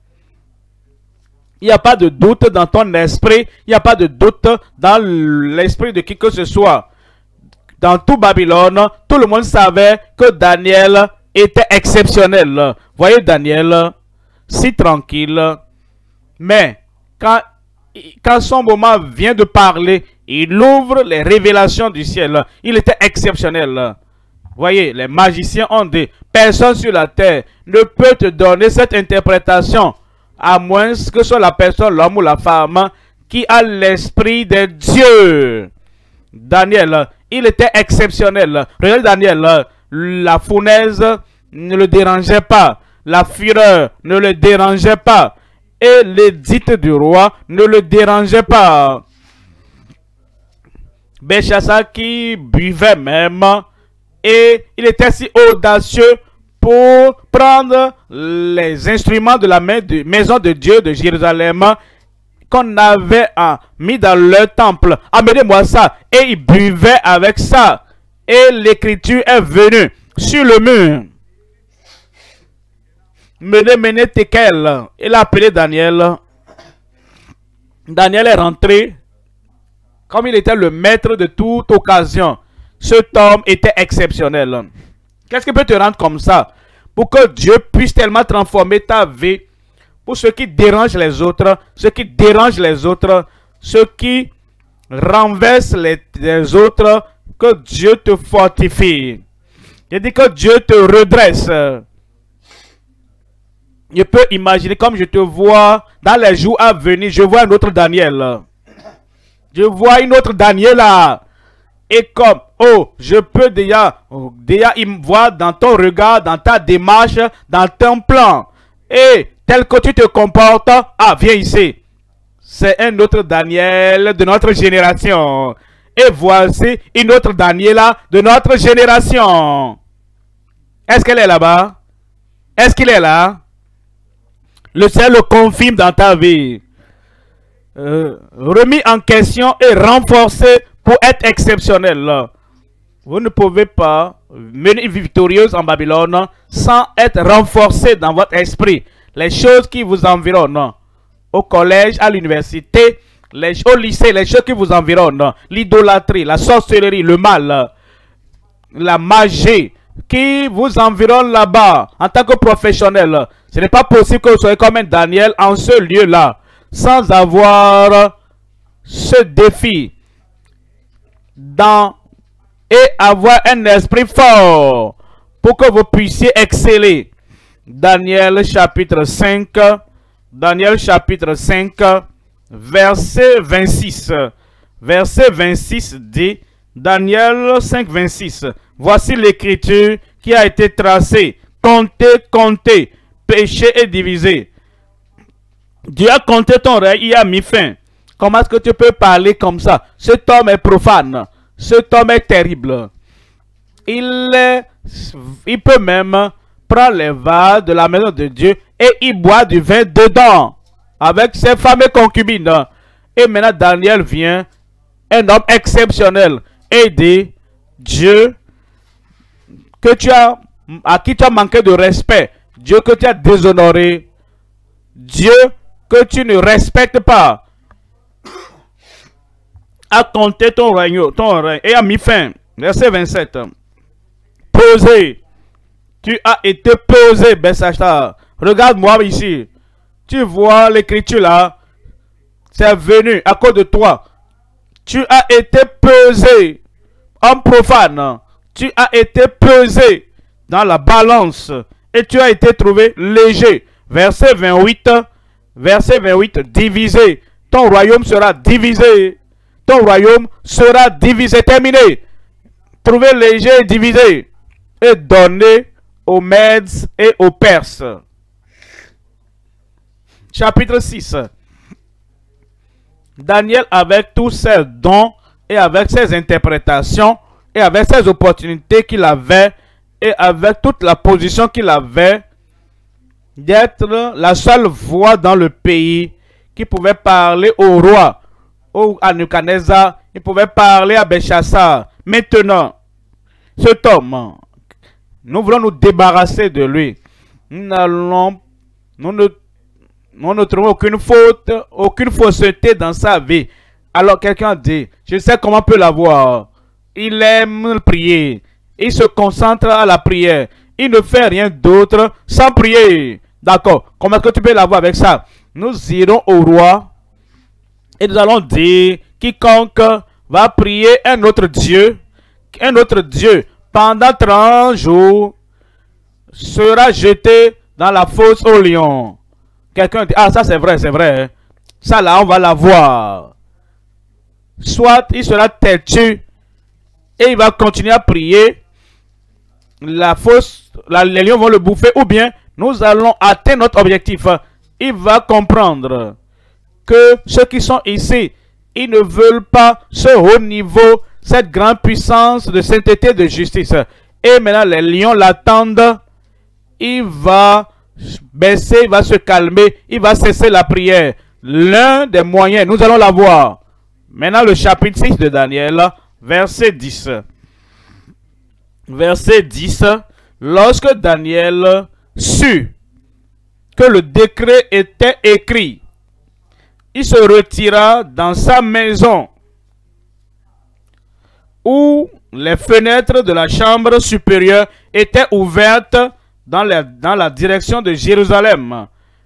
Il n'y a pas de doute dans ton esprit. Il n'y a pas de doute dans l'esprit de qui que ce soit. Dans tout Babylone, tout le monde savait que Daniel était exceptionnel. Voyez Daniel, si tranquille. Mais quand son moment vient de parler, il ouvre les révélations du ciel. Il était exceptionnel. Voyez, les magiciens ont dit, personne sur la terre ne peut te donner cette interprétation, à moins que ce soit la personne, l'homme ou la femme, qui a l'esprit de Dieu. Daniel, il était exceptionnel. Regardez Daniel, la fournaise ne le dérangeait pas. La fureur ne le dérangeait pas. Et l'édit du roi ne le dérangeait pas. Belchassar qui buvait même, et il était si audacieux pour prendre les instruments de la maison de Dieu de Jérusalem qu'on avait mis dans leur temple. Amenez-moi ça. Et il buvait avec ça. Et l'écriture est venue sur le mur. Menez Tekel. Il a appelé Daniel. Daniel est rentré. Comme il était le maître de toute occasion, cet homme était exceptionnel. Qu'est-ce qui peut te rendre comme ça? Pour que Dieu puisse tellement transformer ta vie. Pour ceux qui dérangent les autres, ceux qui dérangent les autres, ceux qui renversent les autres, que Dieu te fortifie. Je dis que Dieu te redresse. Je peux imaginer comme je te vois dans les jours à venir, je vois un autre Daniel. Je vois une autre Daniela. Et comme, oh, je peux déjà me voir dans ton regard, dans ta démarche, dans ton plan. Et tel que tu te comportes, ah, viens ici. C'est un autre Daniel de notre génération. Et voici une autre Daniela de notre génération. Est-ce qu'elle est là-bas? Est-ce qu'il est là? Le ciel le confirme dans ta vie. Remis en question et renforcé pour être exceptionnel. Vous ne pouvez pas mener une vie victorieuse en Babylone sans être renforcé dans votre esprit. Les choses qui vous environnent, au collège, à l'université, au lycée, les choses qui vous environnent, l'idolâtrie, la sorcellerie, le mal, la magie qui vous environne là-bas en tant que professionnel. Ce n'est pas possible que vous soyez comme un Daniel en ce lieu-là sans avoir ce défi et avoir un esprit fort pour que vous puissiez exceller Daniel chapitre 5. Daniel chapitre 5, verset 26. Verset 26 dit, Daniel 5, 26. Voici l'écriture qui a été tracée. Comptez, comptez, péché et divisé. Dieu a compté ton règne, il a mis fin. Comment est-ce que tu peux parler comme ça? Cet homme est profane. Cet homme est terrible. Il peut même prendre les vases de la maison de Dieu et il boit du vin dedans avec ses femmes et concubines. Et maintenant Daniel vient, un homme exceptionnel, et dit, Dieu à qui tu as manqué de respect, Dieu que tu as déshonoré, Dieu que tu ne respectes pas, a compté ton règne et a mis fin. Verset 27. Pesé. Tu as été pesé, Belshazzar. Regarde-moi ici. Tu vois l'écriture là. C'est venu à cause de toi. Tu as été pesé. Homme profane. Tu as été pesé dans la balance. Et tu as été trouvé léger. Verset 28. Verset 28. Divisé. Ton royaume sera divisé. Ton royaume sera divisé. Terminé. Trouvé léger et divisé. Et donné aux Mèdes et aux Perses. Chapitre 6. Daniel, avec tous ses dons et avec ses interprétations et avec ses opportunités qu'il avait et avec toute la position qu'il avait d'être la seule voix dans le pays qui pouvait parler au roi, à Nebuchadnezzar, il pouvait parler à Belshazzar. Maintenant, cet homme, nous voulons nous débarrasser de lui. Nous ne trouvons aucune faute, aucune fausseté dans sa vie. Alors quelqu'un dit, je sais comment on peut l'avoir. Il aime prier. Il se concentre à la prière. Il ne fait rien d'autre sans prier. D'accord. Comment est-ce que tu peux l'avoir avec ça? Nous irons au roi et nous allons dire, quiconque va prier un autre Dieu, pendant 30 jours, sera jeté dans la fosse au lion. Quelqu'un dit, ah ça c'est vrai, c'est vrai. Hein. Ça là, on va l'avoir. Soit il sera têtu et il va continuer à prier. La fosse, les lions vont le bouffer. Ou bien, nous allons atteindre notre objectif. Il va comprendre que ceux qui sont ici, ils ne veulent pas ce haut niveau, cette grande puissance de sainteté, de justice. Et maintenant, les lions l'attendent. Il va baisser, il va se calmer, il va cesser la prière. L'un des moyens, nous allons la voir. Maintenant, le chapitre 6 de Daniel, verset 10. Verset 10. Lorsque Daniel sut que le décret était écrit, il se retira dans sa maison où les fenêtres de la chambre supérieure étaient ouvertes dans la direction de Jérusalem.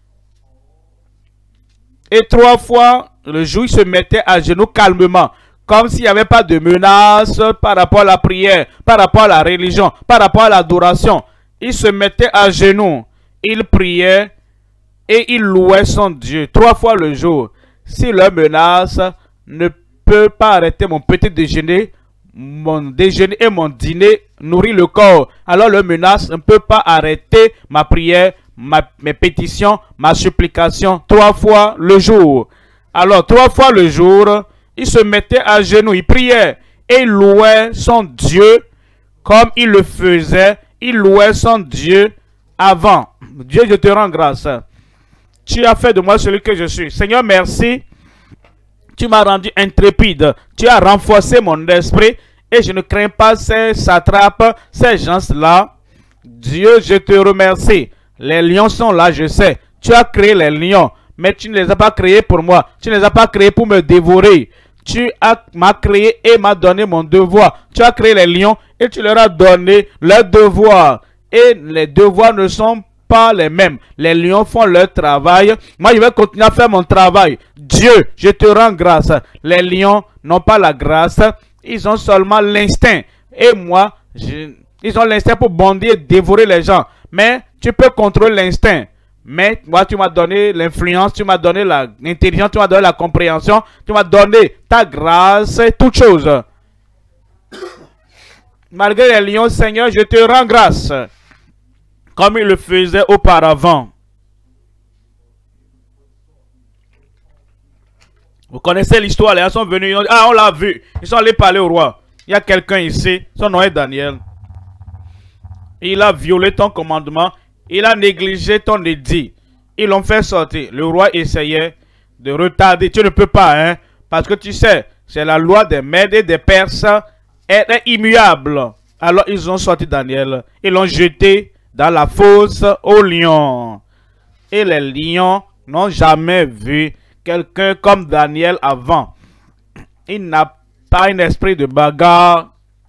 Et 3 fois le jour, il se mettait à genoux calmement, comme s'il n'y avait pas de menace par rapport à la prière, par rapport à la religion, par rapport à l'adoration. Il se mettait à genoux, il priait et il louait son Dieu 3 fois le jour. Si leur menace ne peut pas arrêter mon petit déjeuner, mon déjeuner et mon dîner nourrit le corps, alors leur menace ne peut pas arrêter ma prière, mes pétitions, ma supplication 3 fois le jour. Alors 3 fois le jour, il se mettait à genoux, il priait et il louait son Dieu comme il le faisait. Il louait son Dieu avant. Dieu, je te rends grâce. Tu as fait de moi celui que je suis. Seigneur, merci. Tu m'as rendu intrépide. Tu as renforcé mon esprit. Et je ne crains pas ces satrapes, ces gens-là. Dieu, je te remercie. Les lions sont là, je sais. Tu as créé les lions. Mais tu ne les as pas créés pour moi. Tu ne les as pas créés pour me dévorer. Tu m'as créé et m'as donné mon devoir. Tu as créé les lions et tu leur as donné leur devoir. Et les devoirs ne sont pas les mêmes. Les lions font leur travail. Moi, je vais continuer à faire mon travail. Dieu, je te rends grâce. Les lions n'ont pas la grâce. Ils ont seulement l'instinct. Et moi, ils ont l'instinct pour bondir et dévorer les gens. Mais Tu peux contrôler l'instinct. Mais moi, tu m'as donné l'influence, tu m'as donné l'intelligence, tu m'as donné la compréhension, tu m'as donné ta grâce et toutes choses. Malgré les lions, Seigneur, je te rends grâce. Comme il le faisait auparavant. Vous connaissez l'histoire, les gens sont venus, ils ont dit, ah, on l'a vu. Ils sont allés parler au roi. Il y a quelqu'un ici, son nom est Daniel. Il a violé ton commandement. Il a négligé ton édit. Ils l'ont fait sortir. Le roi essayait de retarder. Tu ne peux pas, hein. Parce que tu sais, c'est la loi des Mèdes et des Perses. Elle est immuable. Alors ils ont sorti Daniel. Ils l'ont jeté dans la fosse aux lions. Et les lions n'ont jamais vu quelqu'un comme Daniel avant. Il n'a pas un esprit de bagarre.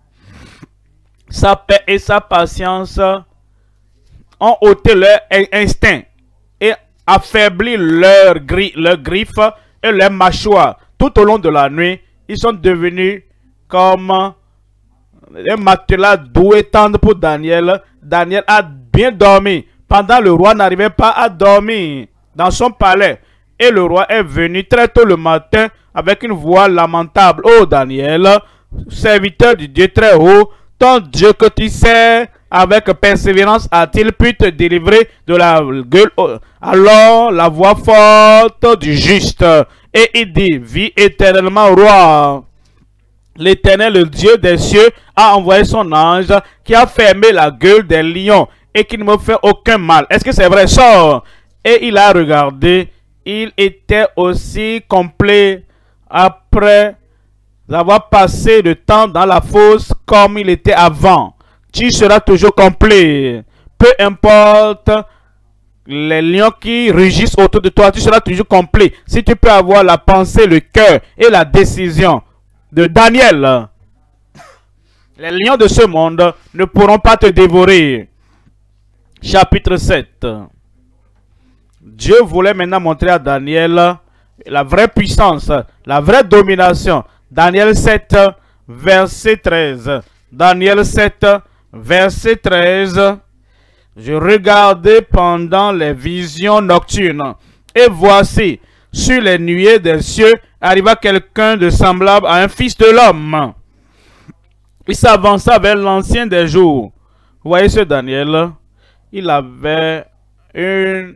Sa paix et sa patience ont ôté leur instinct et affaibli leurs griffes et leurs mâchoires. Tout au long de la nuit, ils sont devenus comme un matelas doux et tendre pour Daniel. Daniel a bien dormi. Pendant le roi n'arrivait pas à dormir dans son palais. Et le roi est venu très tôt le matin avec une voix lamentable. Oh Daniel, serviteur du Dieu très haut, ton Dieu que tu sais avec persévérance a-t-il pu te délivrer de la gueule? Alors la voix forte du juste. Et il dit, vis éternellement roi. L'Éternel, le Dieu des cieux, a envoyé son ange qui a fermé la gueule des lions et qui ne me fait aucun mal. Est-ce que c'est vrai? Sors. Et il a regardé. Il était aussi complet après avoir passé le temps dans la fosse comme il était avant. Tu seras toujours complet. Peu importe les lions qui rugissent autour de toi, tu seras toujours complet. Si tu peux avoir la pensée, le cœur et la décision de Daniel, les lions de ce monde ne pourront pas te dévorer. Chapitre 7. Dieu voulait maintenant montrer à Daniel la vraie puissance, la vraie domination. Daniel 7, verset 13. Daniel 7, verset 13. Je regardais pendant les visions nocturnes, et voici, sur les nuées des cieux, arriva quelqu'un de semblable à un fils de l'homme. Il s'avança vers l'ancien des jours. Vous voyez ce Daniel? Il avait une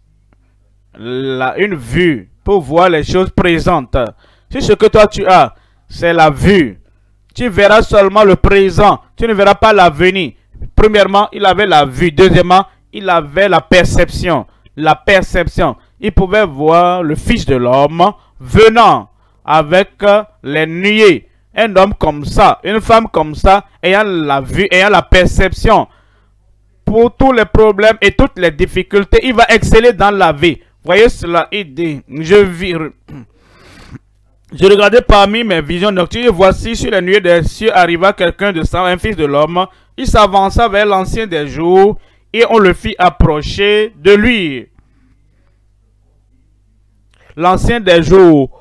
vue pour voir les choses présentes. Si ce que toi tu as, c'est la vue, tu verras seulement le présent, tu ne verras pas l'avenir. Premièrement, il avait la vue. Deuxièmement, il avait la perception. La perception. Il pouvait voir le Fils de l'homme venant avec les nuées. Un homme comme ça, une femme comme ça, ayant la vue, ayant la perception. Pour tous les problèmes et toutes les difficultés, il va exceller dans la vie. Voyez cela, il dit, je regardais parmi mes visions nocturnes, et voici sur les nuées des cieux arriva quelqu'un de sang, un fils de l'homme. Il s'avança vers l'ancien des jours, et on le fit approcher de lui. L'ancien des jours.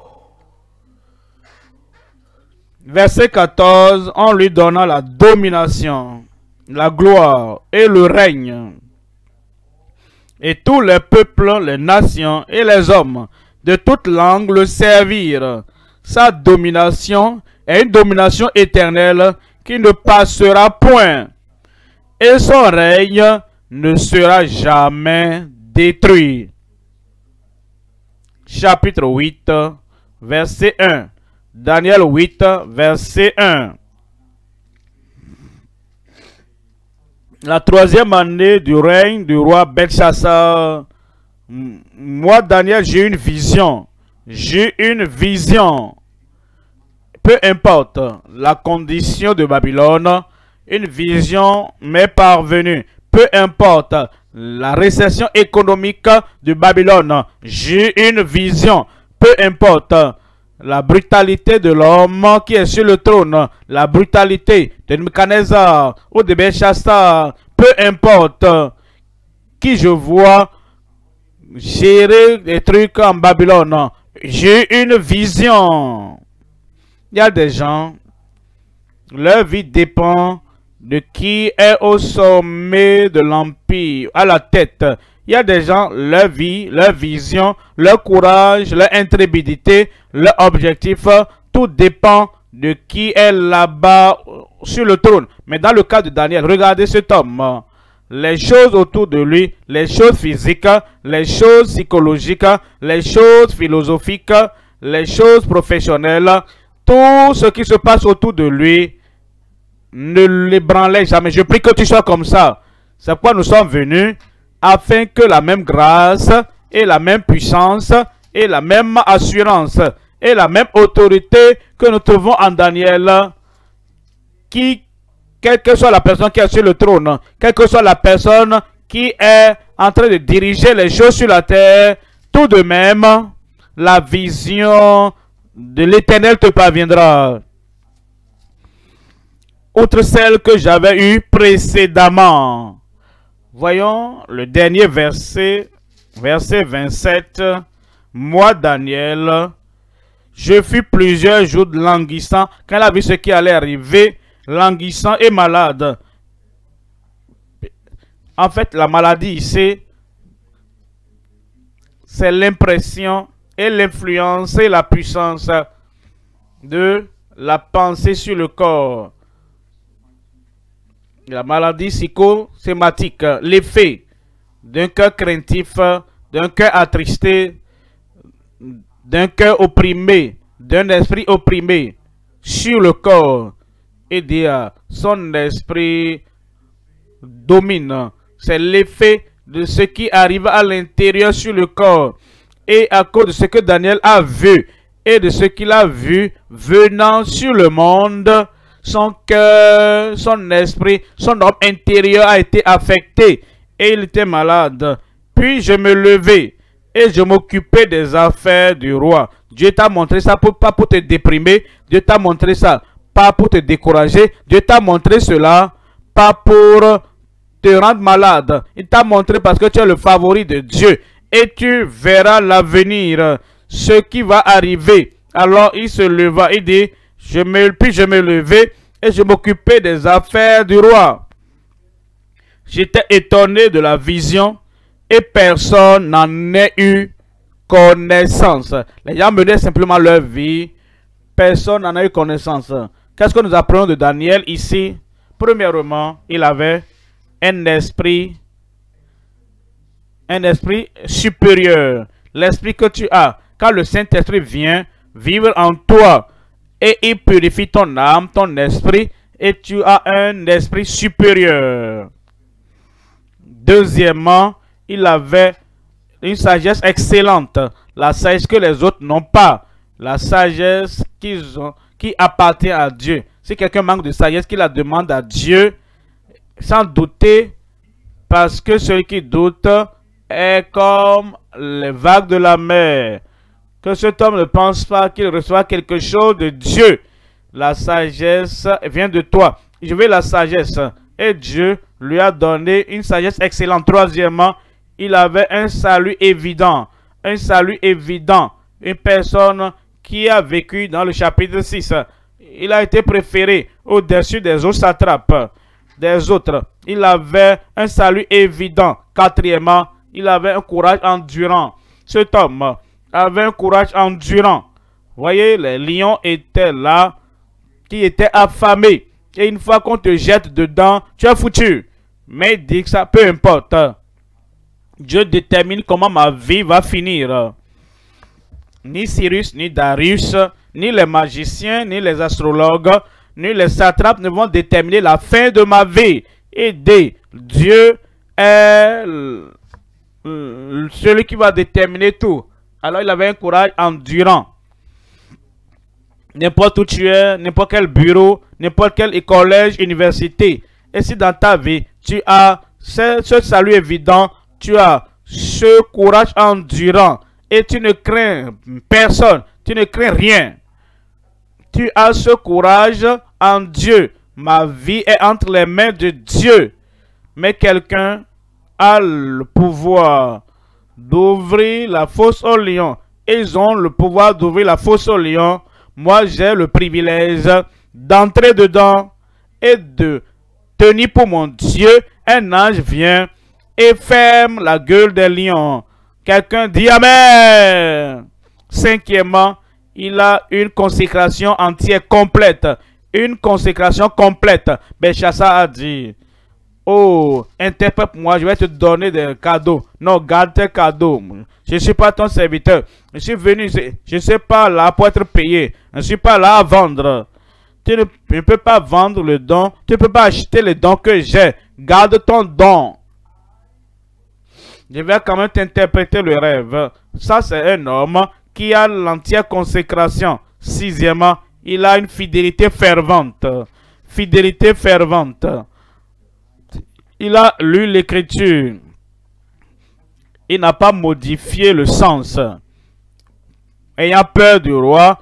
Verset 14, on lui donna la domination, la gloire et le règne. Et tous les peuples, les nations et les hommes de toute langue le servirent. Sa domination est une domination éternelle qui ne passera point. Et son règne ne sera jamais détruit. Chapitre 8, verset 1. Daniel 8, verset 1. La troisième année du règne du roi Belchassar, moi Daniel, j'ai une vision. J'ai une vision. Peu importe la condition de Babylone, une vision m'est parvenue. Peu importe la récession économique de Babylone, j'ai une vision. Peu importe la brutalité de l'homme qui est sur le trône, la brutalité de Nebuchadnezzar ou de Belchassar, peu importe qui je vois gérer des trucs en Babylone, j'ai une vision. Il y a des gens, leur vie dépend de qui est au sommet de l'empire, à la tête. Il y a des gens, leur vie, leur vision, leur courage, leur intrépidité, leur objectif, tout dépend de qui est là-bas sur le trône. Mais dans le cas de Daniel, regardez cet homme. Les choses autour de lui, les choses physiques, les choses psychologiques, les choses philosophiques, les choses professionnelles, tout ce qui se passe autour de lui ne l'ébranlait jamais. Je prie que tu sois comme ça. C'est pourquoi nous sommes venus, afin que la même grâce et la même puissance et la même assurance et la même autorité que nous trouvons en Daniel, qui, quelle que soit la personne qui est sur le trône, quelle que soit la personne qui est en train de diriger les choses sur la terre, tout de même, la vision de l'Éternel te parviendra. Outre celle que j'avais eue précédemment. Voyons le dernier verset, verset 27. Moi, Daniel, je fus plusieurs jours languissant, quand il a vu ce qui allait arriver, languissant et malade. En fait, la maladie ici, c'est l'impression et l'influence et la puissance de la pensée sur le corps. La maladie psychosomatique, l'effet d'un cœur craintif, d'un cœur attristé, d'un cœur opprimé, d'un esprit opprimé sur le corps. Et dire son esprit domine. C'est l'effet de ce qui arrive à l'intérieur sur le corps. Et à cause de ce que Daniel a vu et de ce qu'il a vu venant sur le monde, son cœur, son esprit, son homme intérieur a été affecté et il était malade. Puis je me levai et je m'occupais des affaires du roi. Dieu t'a montré ça pas pour te déprimer. Dieu t'a montré ça pas pour te décourager. Dieu t'a montré cela pas pour te rendre malade. Il t'a montré parce que tu es le favori de Dieu. Et tu verras l'avenir, ce qui va arriver. Alors il se leva, il dit, puis je me levai et je m'occupais des affaires du roi. J'étais étonné de la vision et personne n'en a eu connaissance. Les gens menaient simplement leur vie. Personne n'en a eu connaissance. Qu'est-ce que nous apprenons de Daniel ici? Premièrement, il avait un esprit supérieur. L'esprit que tu as. Quand le Saint-Esprit vient vivre en toi et il purifie ton âme, ton esprit, et tu as un esprit supérieur. Deuxièmement, il avait une sagesse excellente. La sagesse que les autres n'ont pas. La sagesse qui appartient à Dieu. Si quelqu'un manque de sagesse, qu'il la demande à Dieu, sans douter, parce que celui qui doute est comme les vagues de la mer. Que cet homme ne pense pas qu'il reçoit quelque chose de Dieu. La sagesse vient de toi. Je veux la sagesse. Et Dieu lui a donné une sagesse excellente. Troisièmement, il avait un salut évident. Un salut évident. Une personne qui a vécu dans le chapitre 6. Il a été préféré au-dessus des autres satrapes. Des autres. Il avait un salut évident. Quatrièmement, il avait un courage endurant. Cet homme avait un courage endurant. Voyez, les lions étaient là, qui étaient affamés. Et une fois qu'on te jette dedans, tu es foutu. Mais il dit que ça, peu importe. Dieu détermine comment ma vie va finir. Ni Cyrus, ni Darius, ni les magiciens, ni les astrologues, ni les satrapes ne vont déterminer la fin de ma vie. Et Dieu est celui qui va déterminer tout. Alors il avait un courage endurant. N'importe où tu es, n'importe quel bureau, n'importe quel collège, université. Et si dans ta vie, tu as ce salut évident, tu as ce courage endurant et tu ne crains personne, tu ne crains rien. Tu as ce courage en Dieu. Ma vie est entre les mains de Dieu. Mais quelqu'un a le pouvoir d'ouvrir la fosse au lion. Ils ont le pouvoir d'ouvrir la fosse au lion. Moi, j'ai le privilège d'entrer dedans et de tenu pour mon Dieu, un ange vient et ferme la gueule des lions. Quelqu'un dit Amen. Cinquièmement, il a une consécration entière complète. Une consécration complète. Belchassar a dit, oh, interprète-moi, je vais te donner des cadeaux. Non, garde tes cadeaux. Je ne suis pas ton serviteur. Je suis venu, je ne suis pas là pour être payé. Je ne suis pas là à vendre. Tu ne peux pas vendre le don. Tu ne peux pas acheter le don que j'ai. Garde ton don. Je vais quand même t'interpréter le rêve. Ça, c'est un homme qui a l'entière consécration. Sixièmement, il a une fidélité fervente. Fidélité fervente. Il a lu l'écriture. Il n'a pas modifié le sens. Ayant peur du roi,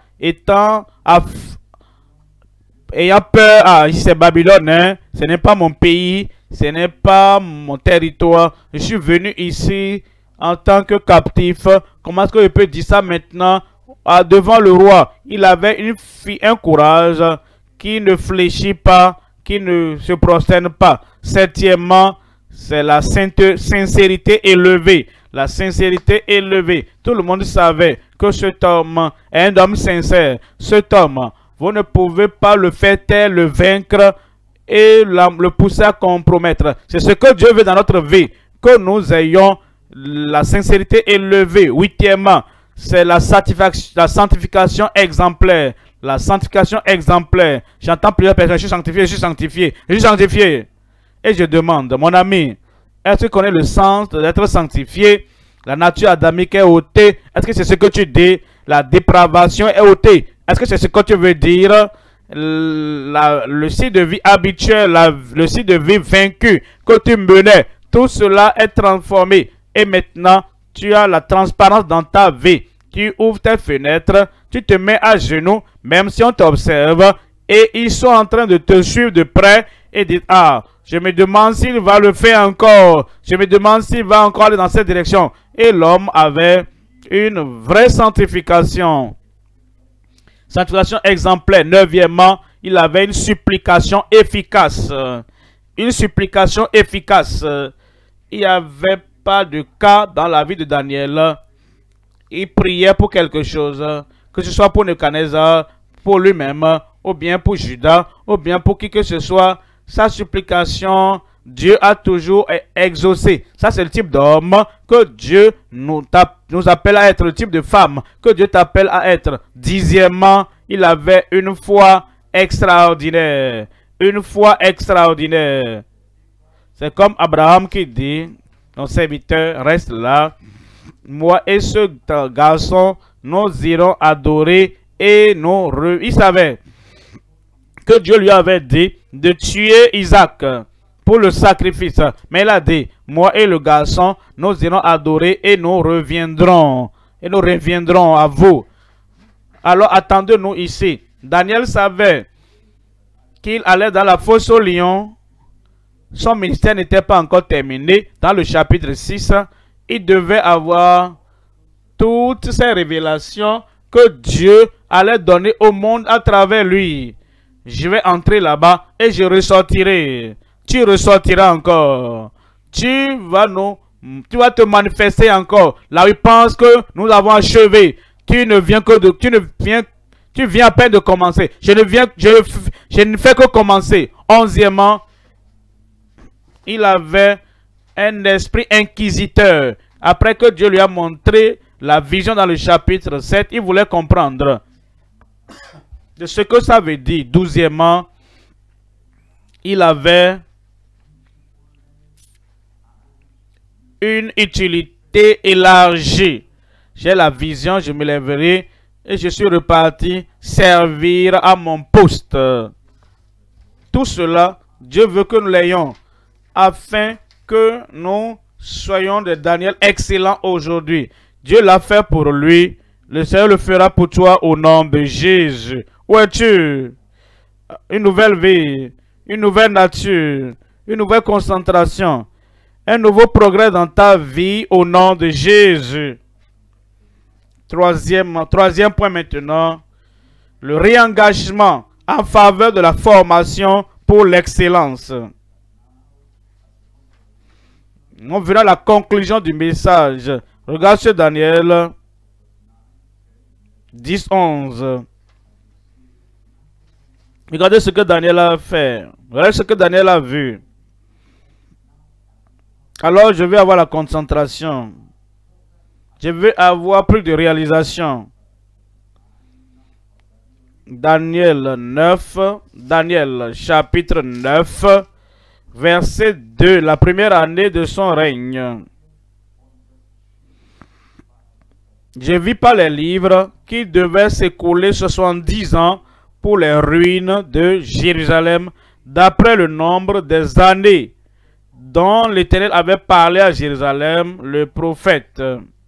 ayant peur, c'est Babylone, hein? Ce n'est pas mon pays, ce n'est pas mon territoire. Je suis venu ici en tant que captif. Comment est-ce que je peux dire ça maintenant devant le roi? Il avait un courage qui ne fléchit pas, qui ne se prosterne pas. Septièmement, c'est la sincérité élevée. La sincérité élevée. Tout le monde savait que cet homme est un homme sincère. Cet homme, vous ne pouvez pas le faire taire, le vaincre et le pousser à compromettre. C'est ce que Dieu veut dans notre vie. Que nous ayons la sincérité élevée. Huitièmement, c'est la sanctification exemplaire. La sanctification exemplaire. J'entends plusieurs personnes, je suis sanctifié, je suis sanctifié, je suis sanctifié. Et je demande, mon ami, est-ce que tu connais le sens d'être sanctifié? La nature adamique est ôtée. Est-ce que c'est ce que tu dis? La dépravation est ôtée. Est-ce que c'est ce que tu veux dire? Le style de vie habituel, le style de vie vaincu que tu menais, tout cela est transformé. Et maintenant, tu as la transparence dans ta vie. Tu ouvres tes fenêtres, tu te mets à genoux, même si on t'observe, et ils sont en train de te suivre de près et dire, ah, je me demande s'il va le faire encore. Je me demande s'il va encore aller dans cette direction. Et l'homme avait une vraie sanctification. Sanctification exemplaire. Neuvièmement, il avait une supplication efficace. Une supplication efficace. Il n'y avait pas de cas dans la vie de Daniel. Il priait pour quelque chose. Que ce soit pour Nebuchadnezzar, pour lui-même, ou bien pour Judas, ou bien pour qui que ce soit. Sa supplication, Dieu a toujours exaucé. Ça, c'est le type d'homme que Dieu nous appelle à être, le type de femme que Dieu t'appelle à être. Dixièmement, il avait une foi extraordinaire. Une foi extraordinaire. C'est comme Abraham qui dit, ton serviteur reste là. Moi et ce garçon, nous irons adorer et il savait que Dieu lui avait dit de tuer Isaac pour le sacrifice. Mais il a dit, moi et le garçon, nous irons adorer et nous reviendrons. Et nous reviendrons à vous. Alors attendez-nous ici. Daniel savait qu'il allait dans la fosse aux lions. Son ministère n'était pas encore terminé. Dans le chapitre 6, il devait avoir toutes ces révélations que Dieu allait donner au monde à travers lui. Je vais entrer là-bas et je ressortirai. Tu ressortiras encore. Tu vas te manifester encore. Là où il pense que nous avons achevé. Tu viens à peine de commencer. Je ne fais que commencer. Onzièmement, il avait un esprit inquisiteur. Après que Dieu lui a montré la vision dans le chapitre 7, il voulait comprendre de ce que ça veut dire. Douzièmement, il avait une utilité élargie. J'ai la vision, je me lèverai et je suis reparti servir à mon poste. Tout cela, Dieu veut que nous l'ayons afin que nous soyons des Daniel excellents aujourd'hui. Dieu l'a fait pour lui. Le Seigneur le fera pour toi au nom de Jésus. Où es-tu? Une nouvelle vie, une nouvelle nature, une nouvelle concentration, un nouveau progrès dans ta vie au nom de Jésus. Troisième point maintenant, le réengagement en faveur de la formation pour l'excellence. On verra la conclusion du message. Regarde sur Daniel 10, 11. Regardez ce que Daniel a fait. Regardez ce que Daniel a vu. Alors je vais avoir la concentration. Je veux avoir plus de réalisation. Daniel 9, Daniel chapitre 9, verset 2, la première année de son règne. Je vis par les livres qui devaient s'écouler 70 ans pour les ruines de Jérusalem, d'après le nombre des années dont l'Éternel avait parlé à Jérusalem, le prophète.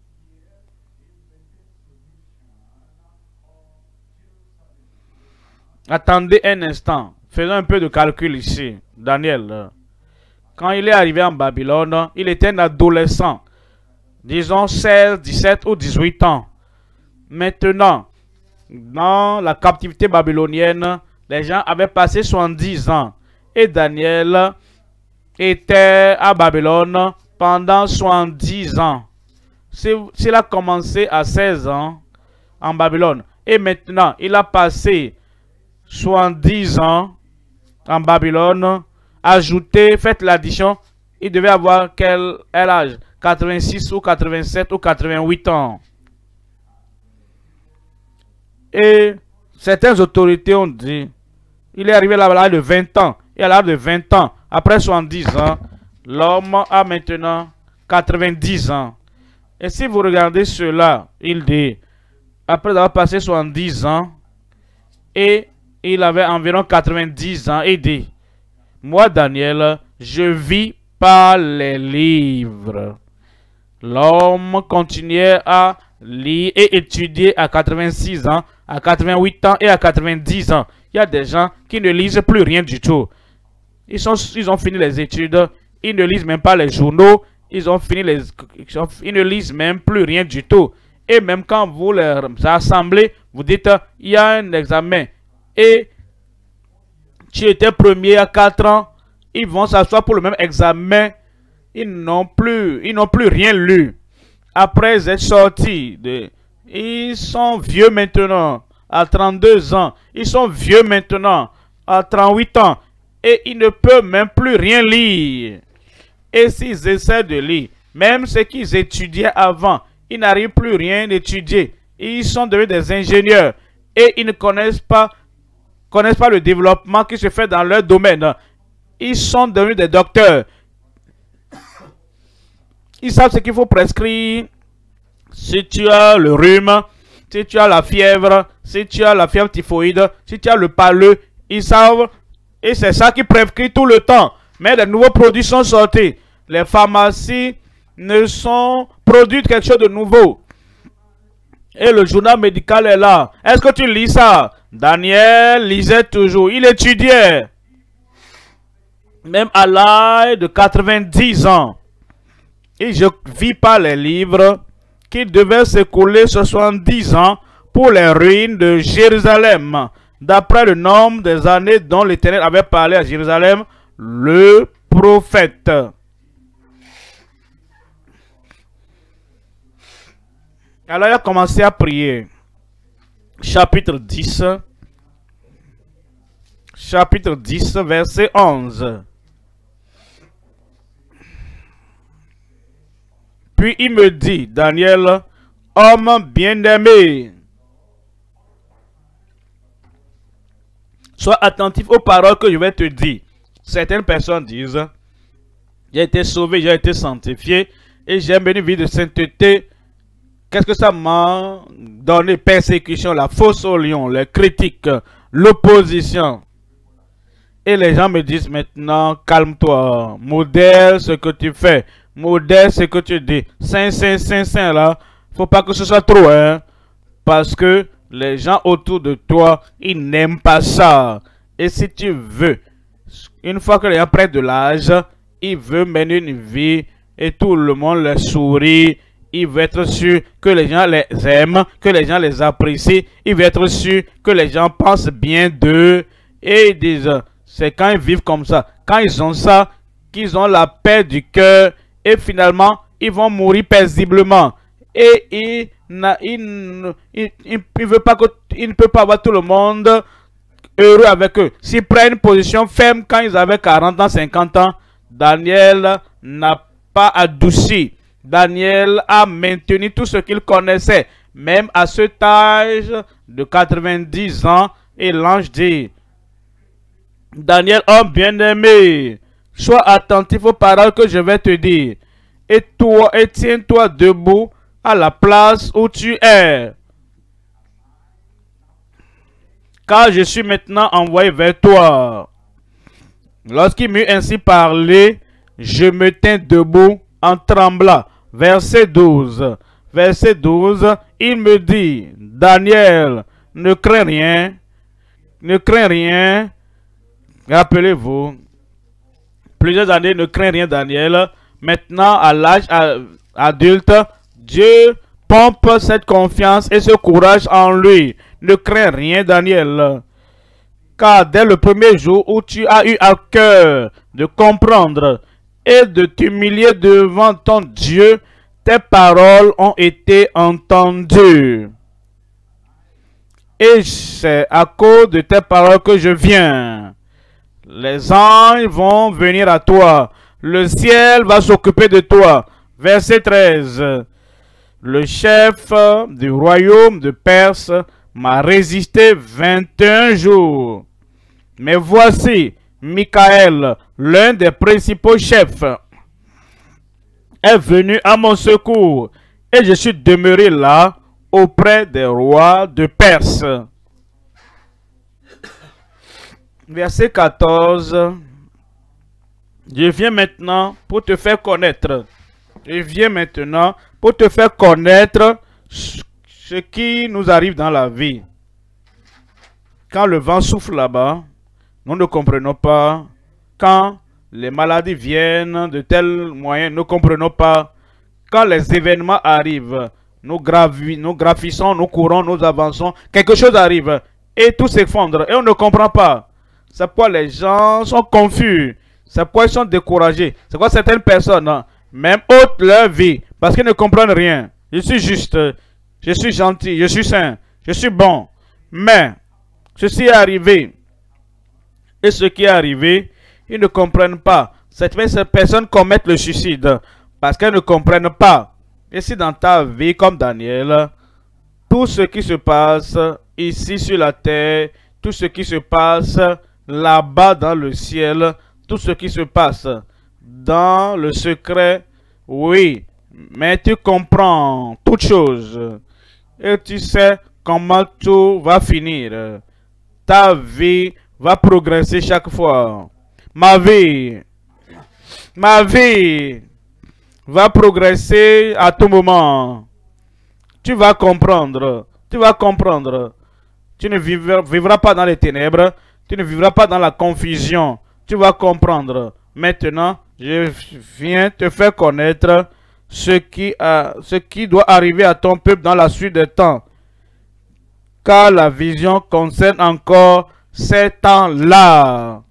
Attendez un instant, faisons un peu de calcul ici. Daniel, quand il est arrivé en Babylone, il était un adolescent, disons 16, 17 ou 18 ans. Maintenant, dans la captivité babylonienne, les gens avaient passé 70 ans. Et Daniel était à Babylone pendant 70 ans. S'il a commencé à 16 ans en Babylone, et maintenant il a passé 70 ans en Babylone, ajoutez, faites l'addition, il devait avoir quel âge? 86 ou 87 ou 88 ans. Et certaines autorités ont dit, il est arrivé là à l'âge de 20 ans. Et à l'âge de 20 ans, après 70 ans, l'homme a maintenant 90 ans. Et si vous regardez cela, il dit, après avoir passé 70 ans, et il avait environ 90 ans, il dit, moi Daniel, je vis par les livres. L'homme continuait à lire et étudier à 86 ans, à 88 ans et à 90 ans. Il y a des gens qui ne lisent plus rien du tout. Ils ont fini les études, ils ne lisent même pas les journaux, ils ne lisent même plus rien du tout. Et même quand vous les assemblez, vous dites, il y a un examen. Et tu étais premier à 4 ans, ils vont s'asseoir pour le même examen. Ils n'ont plus rien lu. Après être sortis, ils sont vieux maintenant, à 32 ans. Ils sont vieux maintenant, à 38 ans. Et ils ne peuvent même plus rien lire. Et s'ils essaient de lire, même ce qu'ils étudiaient avant, ils n'arrivent plus rien à étudier. Ils sont devenus des ingénieurs. Et ils ne connaissent pas le développement qui se fait dans leur domaine. Ils sont devenus des docteurs. Ils savent ce qu'il faut prescrire. Si tu as le rhume, si tu as la fièvre, si tu as la fièvre typhoïde, si tu as le palud, ils savent. Et c'est ça qui prescrit tout le temps. Mais les nouveaux produits sont sortis. Les pharmacies ne sont produites quelque chose de nouveau. Et le journal médical est là. Est-ce que tu lis ça? Daniel lisait toujours. Il étudiait. Même à l'âge de 90 ans. Et je vis par les livres qui devaient s'écouler 70 ans pour les ruines de Jérusalem, d'après le nombre des années dont l'Éternel avait parlé à Jérusalem, le prophète. Alors il a commencé à prier. Chapitre 10, verset 11. Puis il me dit, Daniel, homme bien-aimé, sois attentif aux paroles que je vais te dire. Certaines personnes disent, j'ai été sauvé, j'ai été sanctifié, et j'ai mené une vie de sainteté. Qu'est-ce que ça m'a donné? Persécution, la fausse au lion, les critiques, l'opposition. Et les gens me disent maintenant, calme-toi, modère ce que tu fais. Modère ce que tu dis. Saint, là. Faut pas que ce soit trop, hein. Parce que les gens autour de toi, ils n'aiment pas ça. Et si tu veux, une fois que les gens prennent de l'âge, ils veulent mener une vie et tout le monde les sourit. Il veut être sûr que les gens les aiment, que les gens les apprécient. Il veut être sûr que les gens pensent bien d'eux. Et ils disent, c'est quand ils vivent comme ça, quand ils ont ça, qu'ils ont la paix du cœur. Et finalement, ils vont mourir paisiblement. Et il ne peut pas avoir tout le monde heureux avec eux. S'ils prennent une position ferme quand ils avaient 40 ans, 50 ans, Daniel n'a pas adouci. Daniel a maintenu tout ce qu'il connaissait, même à cet âge de 90 ans. Et l'ange dit, Daniel, homme bien-aimé, sois attentif aux paroles que je vais te dire. Et toi, et tiens-toi debout à la place où tu es. Car je suis maintenant envoyé vers toi. Lorsqu'il m'eut ainsi parlé, je me tins debout en tremblant. Verset 12. Verset 12, il me dit, Daniel, ne crains rien. Ne crains rien. Rappelez-vous, plusieurs années, ne crains rien, Daniel. Maintenant, à l'âge adulte, Dieu pompe cette confiance et ce courage en lui. Ne crains rien, Daniel. Car dès le premier jour où tu as eu à cœur de comprendre et de t'humilier devant ton Dieu, tes paroles ont été entendues. Et c'est à cause de tes paroles que je viens. Les anges vont venir à toi. Le ciel va s'occuper de toi. Verset 13. Le chef du royaume de Perse m'a résisté 21 jours. Mais voici, Michael, l'un des principaux chefs, est venu à mon secours. Et je suis demeuré là, auprès des rois de Perse. Verset 14. Je viens maintenant pour te faire connaître. Je viens maintenant pour te faire connaître ce qui nous arrive dans la vie. Quand le vent souffle là-bas, nous ne comprenons pas. Quand les maladies viennent de tels moyens, nous ne comprenons pas. Quand les événements arrivent, nous gravissons, nous courons, nous avançons. Quelque chose arrive et tout s'effondre et on ne comprend pas. C'est pourquoi les gens sont confus. C'est pourquoi ils sont découragés. C'est pourquoi certaines personnes même ôtent leur vie parce qu'ils ne comprennent rien. Je suis juste, je suis gentil, je suis saint, je suis bon. Mais ceci est arrivé. Et ce qui est arrivé, ils ne comprennent pas. Ces personnes commettent le suicide parce qu'elles ne comprennent pas. Et si dans ta vie, comme Daniel, tout ce qui se passe ici sur la terre, tout ce qui se passe là-bas dans le ciel, tout ce qui se passe dans le secret, oui, mais tu comprends toutes choses et tu sais comment tout va finir. Ta vie va progresser chaque fois. Ma vie va progresser à tout moment. Tu vas comprendre. Tu vas comprendre. Tu ne vivras pas dans les ténèbres. Tu ne vivras pas dans la confusion. Tu vas comprendre. Maintenant, je viens te faire connaître ce qui doit arriver à ton peuple dans la suite des temps. Car la vision concerne encore ces temps-là.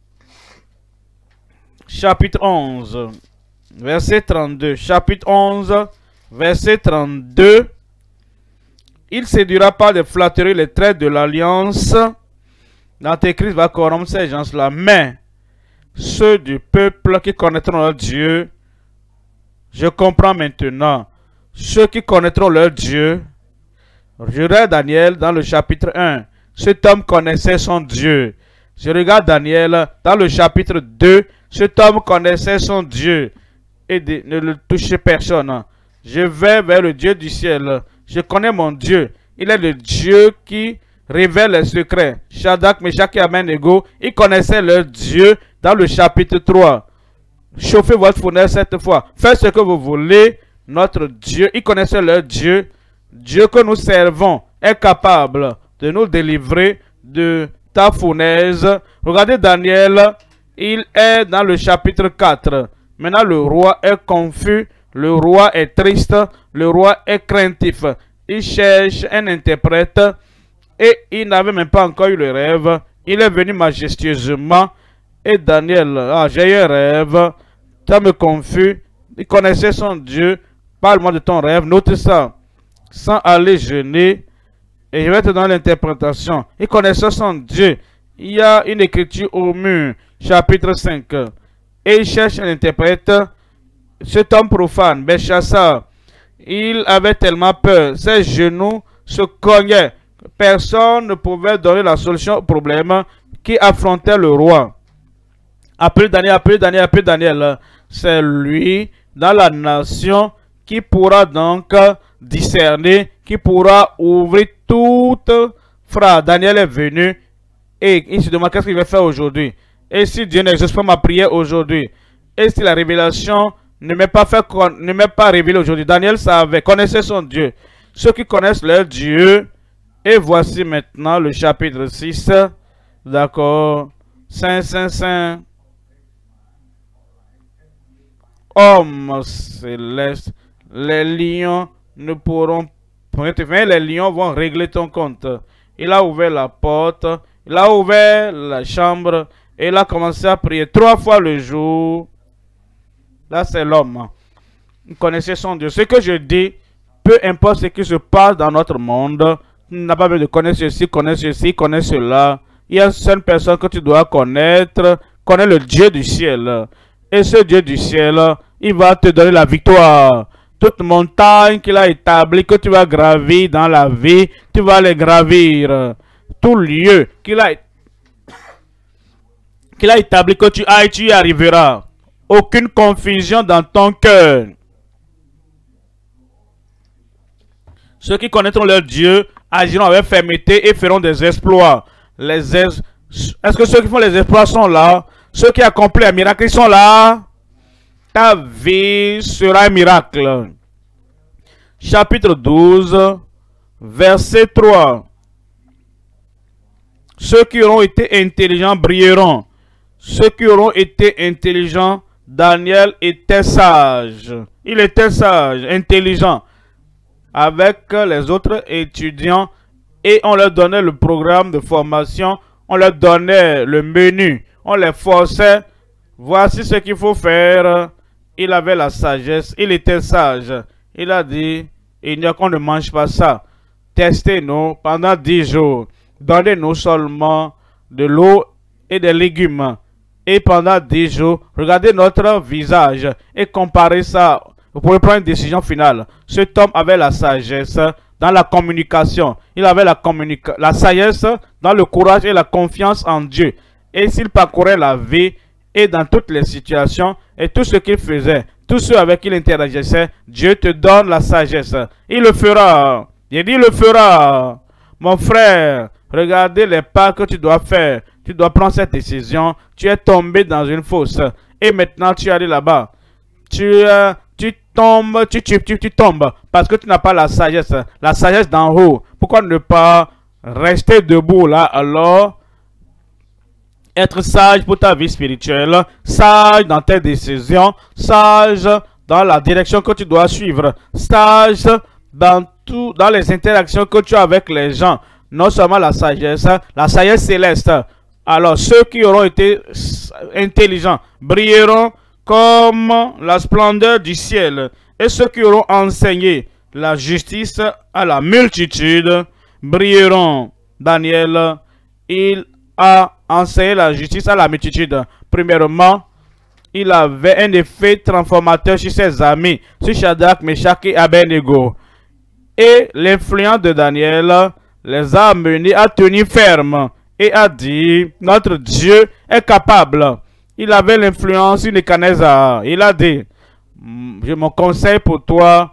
Chapitre 11, verset 32. Chapitre 11, verset 32. Il séduira par des flatteries les traits de l'alliance. L'Antéchrist va corrompre ces gens-là. Mais ceux du peuple qui connaîtront leur Dieu, je comprends maintenant. Ceux qui connaîtront leur Dieu, je regarde Daniel dans le chapitre 1. Cet homme connaissait son Dieu. Je regarde Daniel dans le chapitre 2. Cet homme connaissait son Dieu et ne le touchez personne. Je vais vers le Dieu du ciel. Je connais mon Dieu. Il est le Dieu qui révèle les secrets. Shadrach, Meshach et Abednego, ils connaissaient leur Dieu dans le chapitre 3. Chauffez votre fournaise cette fois. Faites ce que vous voulez. Notre Dieu, ils connaissaient leur Dieu. Dieu que nous servons est capable de nous délivrer de ta fournaise. Regardez Daniel, il est dans le chapitre 4. Maintenant le roi est confus, le roi est triste, le roi est craintif. Il cherche un interprète et il n'avait même pas encore eu le rêve. Il est venu majestueusement et Daniel, j'ai eu un rêve, ça me confus. Il connaissait son Dieu. Parle-moi de ton rêve. Note ça. Sans aller jeûner. Et je vais te donner l'interprétation. Il connaissait son Dieu. Il y a une écriture au mur. Chapitre 5. Et il cherche un interprète. Cet homme profane, Belchassar, il avait tellement peur. Ses genoux se cognaient. Personne ne pouvait donner la solution au problème qui affrontait le roi. Appelez Daniel. C'est lui, dans la nation, qui pourra donc discerner, qui pourra ouvrir toute phrase. Daniel est venu et il se demande qu'est-ce qu'il va faire aujourd'hui. Et si Dieu n'exauce pas ma prière aujourd'hui, et si la révélation ne m'est pas révélée aujourd'hui, Daniel savait, connaissait son Dieu. Ceux qui connaissent leur Dieu, et voici maintenant le chapitre 6, d'accord, Saint. Homme céleste, les lions ne pourront point te faire, les lions vont régler ton compte. Il a ouvert la porte, il a ouvert la chambre, et il a commencé à prier 3 fois le jour. Là, c'est l'homme. Il connaissait son Dieu. Ce que je dis, peu importe ce qui se passe dans notre monde, tu n'as pas besoin de connaître ceci, connaître cela. Il y a une seule personne que tu dois connaître, connaître le Dieu du ciel. Et ce Dieu du ciel, il va te donner la victoire. Toute montagne qu'il a établie, que tu vas gravir dans la vie, tu vas les gravir. Tout lieu qu'il a établi, que tu ailles, tu y arriveras. Aucune confusion dans ton cœur. Ceux qui connaîtront leur Dieu agiront avec fermeté et feront des exploits. Est-ce que ceux qui font les exploits sont là? Ceux qui accomplissent un miracle, ils sont là? Ta vie sera un miracle. Chapitre 12, verset 3. Ceux qui auront été intelligents brilleront. Ceux qui auront été intelligents, Daniel était sage. Il était sage, intelligent. Avec les autres étudiants, et on leur donnait le programme de formation, on leur donnait le menu, on les forçait. Voici ce qu'il faut faire. Il avait la sagesse, il était sage. Il a dit, il n'y a qu'on ne mange pas ça. Testez-nous pendant 10 jours. Donnez-nous seulement de l'eau et des légumes. Et pendant 10 jours, regardez notre visage et comparez ça. Vous pouvez prendre une décision finale. Cet homme avait la sagesse dans la communication. Il avait la sagesse dans le courage et la confiance en Dieu. Et s'il parcourait la vie et dans toutes les situations et tout ce qu'il faisait, tous ceux avec qui il interagissait, Dieu te donne la sagesse. Il le fera. Il dit, il le fera. Mon frère, regardez les pas que tu dois faire. Tu dois prendre cette décision. Tu es tombé dans une fosse. Et maintenant, tu es allé là-bas. Tu tombes parce que tu n'as pas la sagesse d'en haut. Pourquoi ne pas rester debout là alors? Être sage pour ta vie spirituelle, sage dans tes décisions, sage dans la direction que tu dois suivre, sage dans les interactions que tu as avec les gens. Non seulement la sagesse céleste. Alors ceux qui auront été intelligents brilleront comme la splendeur du ciel. Et ceux qui auront enseigné la justice à la multitude brilleront. Daniel, il a enseigné la justice à la multitude. Premièrement, il avait un effet transformateur sur ses amis, sur Shadrach, Meshach et Abednego. Et l'influence de Daniel les a amenés à tenir ferme et a dit, notre Dieu est capable. Il avait l'influence sur Nebuchadnezzar. Il a dit, j'ai mon conseil pour toi,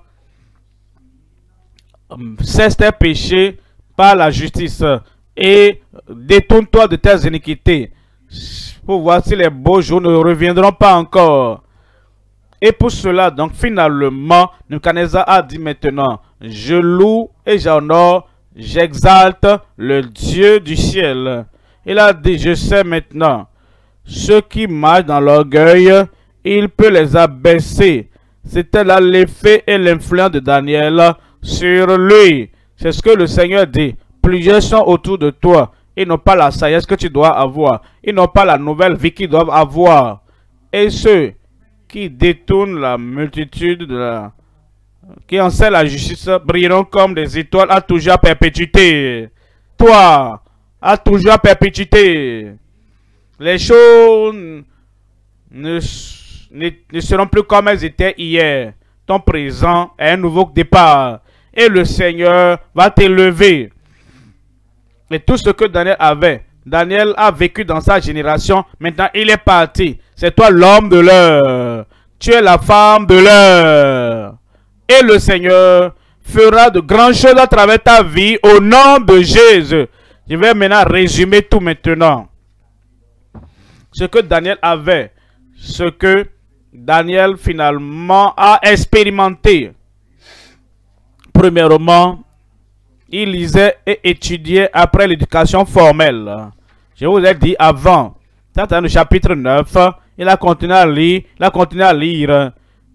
cesse tes péchés par la justice et détourne-toi de tes iniquités pour voir si les beaux jours ne reviendront pas encore. Et pour cela, donc finalement, Nebuchadnezzar a dit maintenant, je loue et j'honore, j'exalte le Dieu du ciel. Il a dit, je sais maintenant, ceux qui marchent dans l'orgueil, il peut les abaisser. C'était là l'effet et l'influence de Daniel sur lui. C'est ce que le Seigneur dit. Plusieurs sont autour de toi. Ils n'ont pas la sagesse que tu dois avoir. Ils n'ont pas la nouvelle vie qu'ils doivent avoir. Et ceux qui détournent la multitude qui enseignent la justice brilleront comme des étoiles à toujours à perpétuité. Toi, à toujours à perpétuité. Les choses ne seront plus comme elles étaient hier. Ton présent est un nouveau départ. Et le Seigneur va t'élever. Et tout ce que Daniel avait, Daniel a vécu dans sa génération. Maintenant, il est parti. C'est toi l'homme de l'heure. Tu es la femme de l'heure. Et le Seigneur fera de grandes choses à travers ta vie au nom de Jésus. Je vais maintenant résumer tout maintenant. Ce que Daniel avait, ce que Daniel finalement a expérimenté. Premièrement, il lisait et étudiait après l'éducation formelle. Je vous ai dit avant, dans le chapitre 9, il a continué à lire,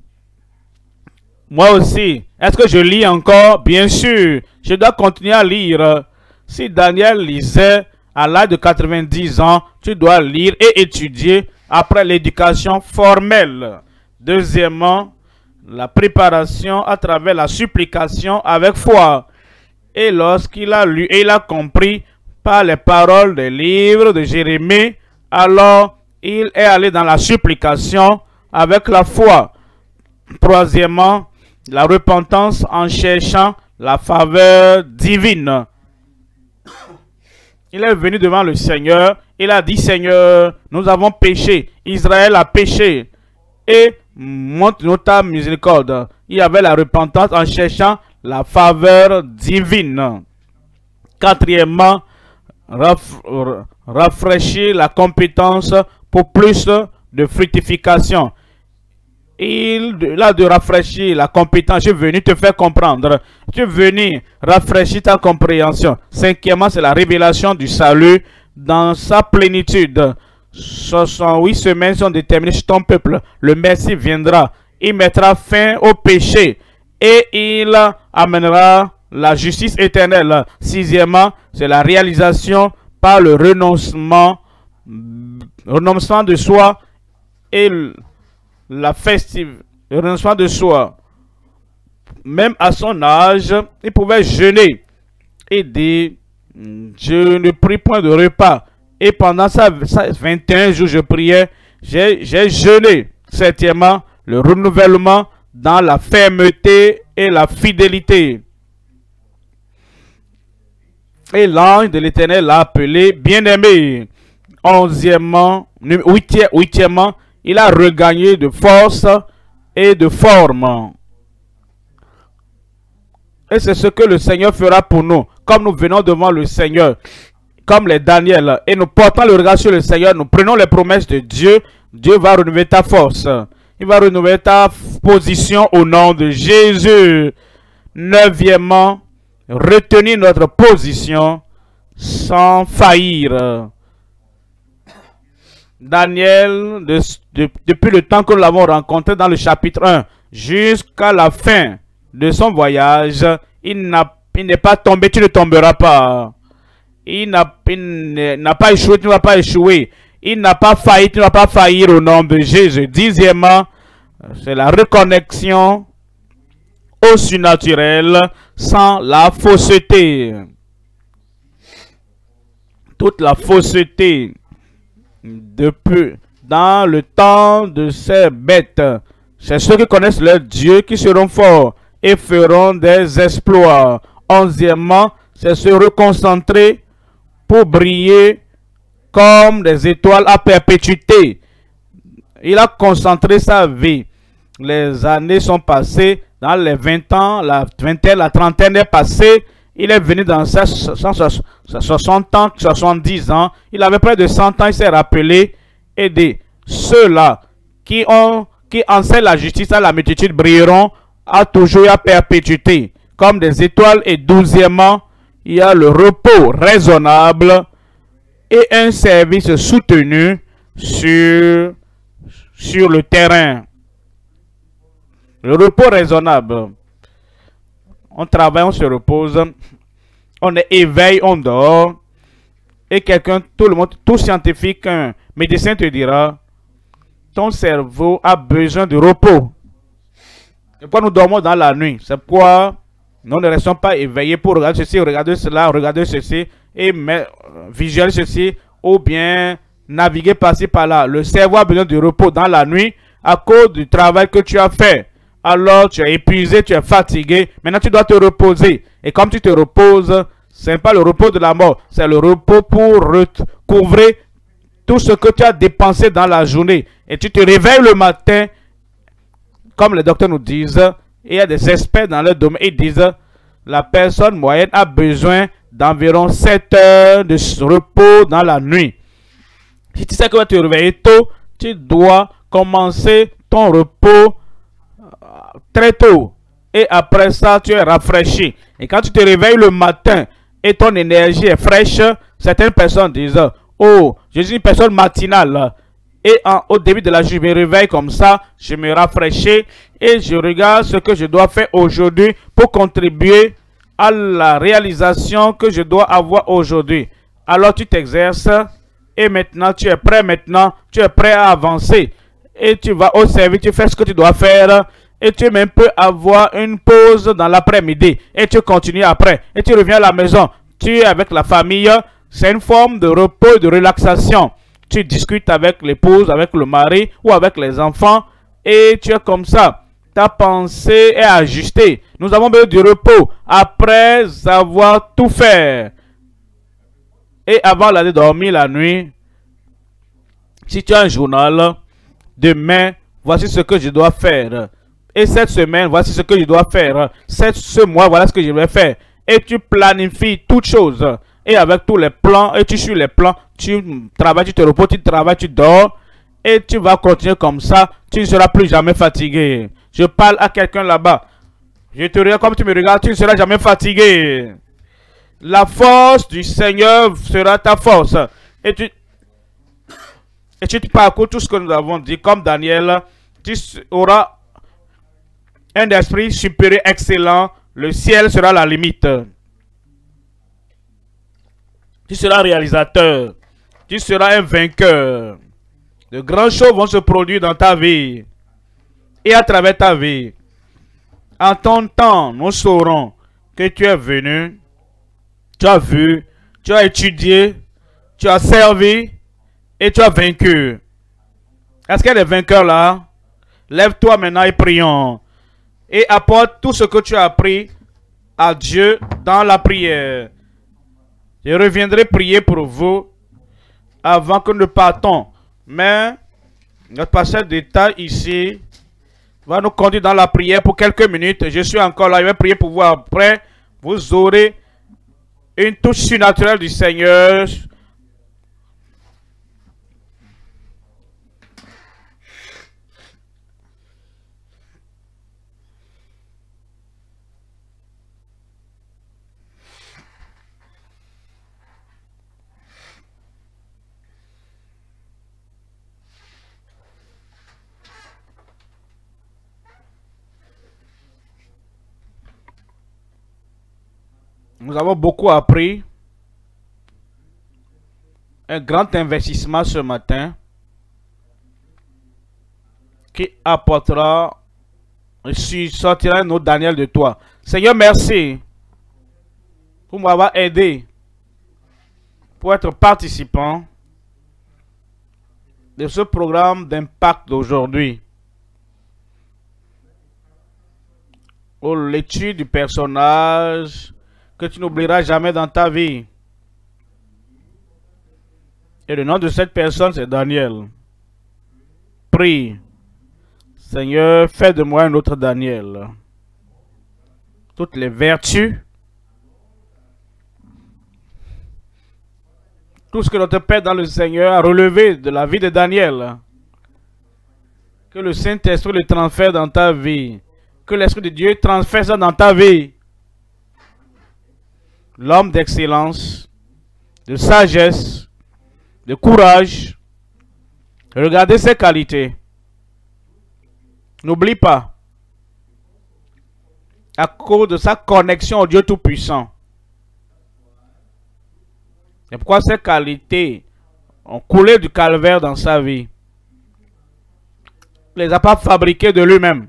Moi aussi, est-ce que je lis encore? Bien sûr, je dois continuer à lire. Si Daniel lisait à l'âge de 90 ans, tu dois lire et étudier après l'éducation formelle. Deuxièmement, la préparation à travers la supplication avec foi. Et lorsqu'il a lu et il a compris par les paroles des livres de Jérémie, alors il est allé dans la supplication avec la foi. Troisièmement, la repentance en cherchant la faveur divine. Il est venu devant le Seigneur, il a dit, Seigneur, nous avons péché, Israël a péché, et montre-nous ta miséricorde. Il y avait la repentance en cherchant la faveur divine. Quatrièmement, rafraîchir la compétence pour plus de fructification. Il a de rafraîchir la compétence. Je suis venu te faire comprendre. Je suis venu rafraîchir ta compréhension. Cinquièmement, c'est la révélation du salut dans sa plénitude. 68 semaines sont déterminées sur ton peuple. Le Messie viendra. Il mettra fin au péché. Et il amènera la justice éternelle. Sixièmement, c'est la réalisation par le renoncement de soi et le renoncement de soi. Même à son âge, il pouvait jeûner et dire, je ne prie point de repas. Et pendant ça 21 jours, je priais, j'ai jeûné. Septièmement, le renouvellement dans la fermeté et la fidélité. Et l'ange de l'Éternel l'a appelé bien-aimé. Huitièmement, il a regagné de force et de forme. Et c'est ce que le Seigneur fera pour nous. Comme nous venons devant le Seigneur, comme les Daniel, et nous portons le regard sur le Seigneur, nous prenons les promesses de Dieu. Dieu va renouveler ta force. Il va renouveler ta position au nom de Jésus. Neuvièmement, retenir notre position sans faillir. Daniel, depuis le temps que nous l'avons rencontré dans le chapitre 1, jusqu'à la fin de son voyage, il n'est pas tombé, tu ne tomberas pas. Il n'a pas échoué, tu ne vas pas échouer. Il n'a pas failli, tu ne vas pas faillir au nom de Jésus. Dixièmement, c'est la reconnexion au surnaturel sans la fausseté. Toute la fausseté depuis dans le temps de ces bêtes, c'est ceux qui connaissent leur Dieu qui seront forts et feront des exploits. Onzièmement, c'est se reconcentrer pour briller comme des étoiles à perpétuité. Il a concentré sa vie. Les années sont passées, dans les 20 ans, la vingtaine, la trentaine est passée. Il est venu dans sa 60 ans, 70 ans. Il avait près de 100 ans, il s'est rappelé et dit, ceux-là qui enseignent la justice à la multitude brilleront à toujours et à perpétuité, comme des étoiles. Et douzièmement, il y a le repos raisonnable et un service soutenu sur le terrain. Le repos raisonnable. On travaille, on se repose, on est éveillé, on dort. Et quelqu'un, tout le monde, tout scientifique, un médecin te dira, ton cerveau a besoin de repos. C'est pourquoi nous dormons dans la nuit. C'est pourquoi nous ne restons pas éveillés pour regarder ceci, regarder cela, regarder ceci, et visualiser ceci, ou bien naviguer par-ci par-là. Le cerveau a besoin de repos dans la nuit à cause du travail que tu as fait. Alors tu es épuisé, tu es fatigué. Maintenant tu dois te reposer. Et comme tu te reposes, ce n'est pas le repos de la mort, c'est le repos pour recouvrer tout ce que tu as dépensé dans la journée. Et tu te réveilles le matin, comme les docteurs nous disent, et il y a des experts dans le domaine, ils disent, la personne moyenne a besoin d'environ 7 heures de repos dans la nuit. Si tu sais que tu vas te réveiller tôt, tu dois commencer ton repos très tôt. Et après ça, tu es rafraîchi. Et quand tu te réveilles le matin et ton énergie est fraîche, certaines personnes disent, oh, je suis une personne matinale. Et au début de la journée, je me réveille comme ça, je me rafraîchis et je regarde ce que je dois faire aujourd'hui pour contribuer à la réalisation que je dois avoir aujourd'hui. Alors tu t'exerces et maintenant tu es prêt, à avancer. Et tu vas au service, tu fais ce que tu dois faire. Et tu même peux avoir une pause dans l'après-midi. Et tu continues après. Et tu reviens à la maison. Tu es avec la famille. C'est une forme de repos et de relaxation. Tu discutes avec l'épouse, avec le mari ou avec les enfants. Et tu es comme ça. Ta pensée est ajustée. Nous avons besoin du repos après avoir tout fait. Et avant d'aller dormir la nuit, si tu as un journal, demain, voici ce que je dois faire. Et cette semaine, voici ce que je dois faire. Ce mois, voilà ce que je vais faire. Et tu planifies toutes choses. Et avec tous les plans, et tu suis les plans, tu travailles, tu te reposes, tu travailles, tu dors. Et tu vas continuer comme ça. Tu ne seras plus jamais fatigué. Je parle à quelqu'un là-bas. Je te regarde comme tu me regardes, tu ne seras jamais fatigué. La force du Seigneur sera ta force. Et tu parcours tout ce que nous avons dit. Comme Daniel, tu auras un esprit supérieur excellent. Le ciel sera la limite. Tu seras réalisateur. Tu seras un vainqueur. De grandes choses vont se produire dans ta vie. Et à travers ta vie. En ton temps, nous saurons que tu es venu. Tu as vu. Tu as étudié. Tu as servi. Et tu as vaincu. Est-ce qu'il y a des vainqueurs là? Lève-toi maintenant et prions. Et apporte tout ce que tu as appris à Dieu dans la prière. Je reviendrai prier pour vous avant que nous partons. Mais notre pasteur d'État ici va nous conduire dans la prière pour quelques minutes. Je suis encore là. Je vais prier pour vous après. Vous aurez une touche surnaturelle du Seigneur. Nous avons beaucoup appris. Un grand investissement ce matin qui apportera, sortira un autre Daniel de toi. Seigneur, merci pour m'avoir aidé pour être participant de ce programme d'impact d'aujourd'hui. Pour l'étude du personnage que tu n'oublieras jamais dans ta vie. Et le nom de cette personne, c'est Daniel. Prie. Seigneur, fais de moi un autre Daniel. Toutes les vertus, tout ce que notre Père dans le Seigneur a relevé de la vie de Daniel. Que le Saint-Esprit le transfère dans ta vie. Que l'Esprit de Dieu transfère ça dans ta vie. L'homme d'excellence, de sagesse, de courage. Regardez ses qualités. N'oublie pas. À cause de sa connexion au Dieu Tout-Puissant. C'est pourquoi ces qualités ont coulé du calvaire dans sa vie. Il ne les a pas fabriqués de lui-même.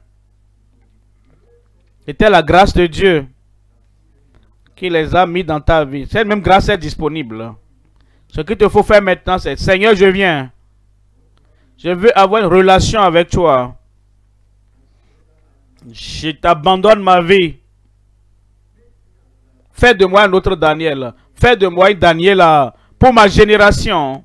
C'était la grâce de Dieu qui les a mis dans ta vie. Cette même grâce est disponible. Ce qu'il te faut faire maintenant, c'est: Seigneur, je viens. Je veux avoir une relation avec toi. Je t'abandonne ma vie. Fais de moi un autre Daniel. Fais de moi un Daniel pour ma génération.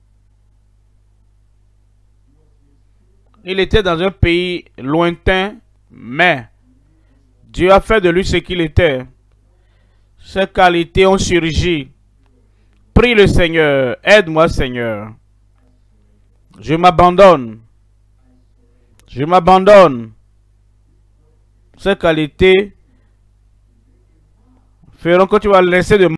Il était dans un pays lointain, mais Dieu a fait de lui ce qu'il était. Ses qualités ont surgi. Prie le Seigneur. Aide-moi, Seigneur. Je m'abandonne. Je m'abandonne. Ces qualités feront que tu vas laisser de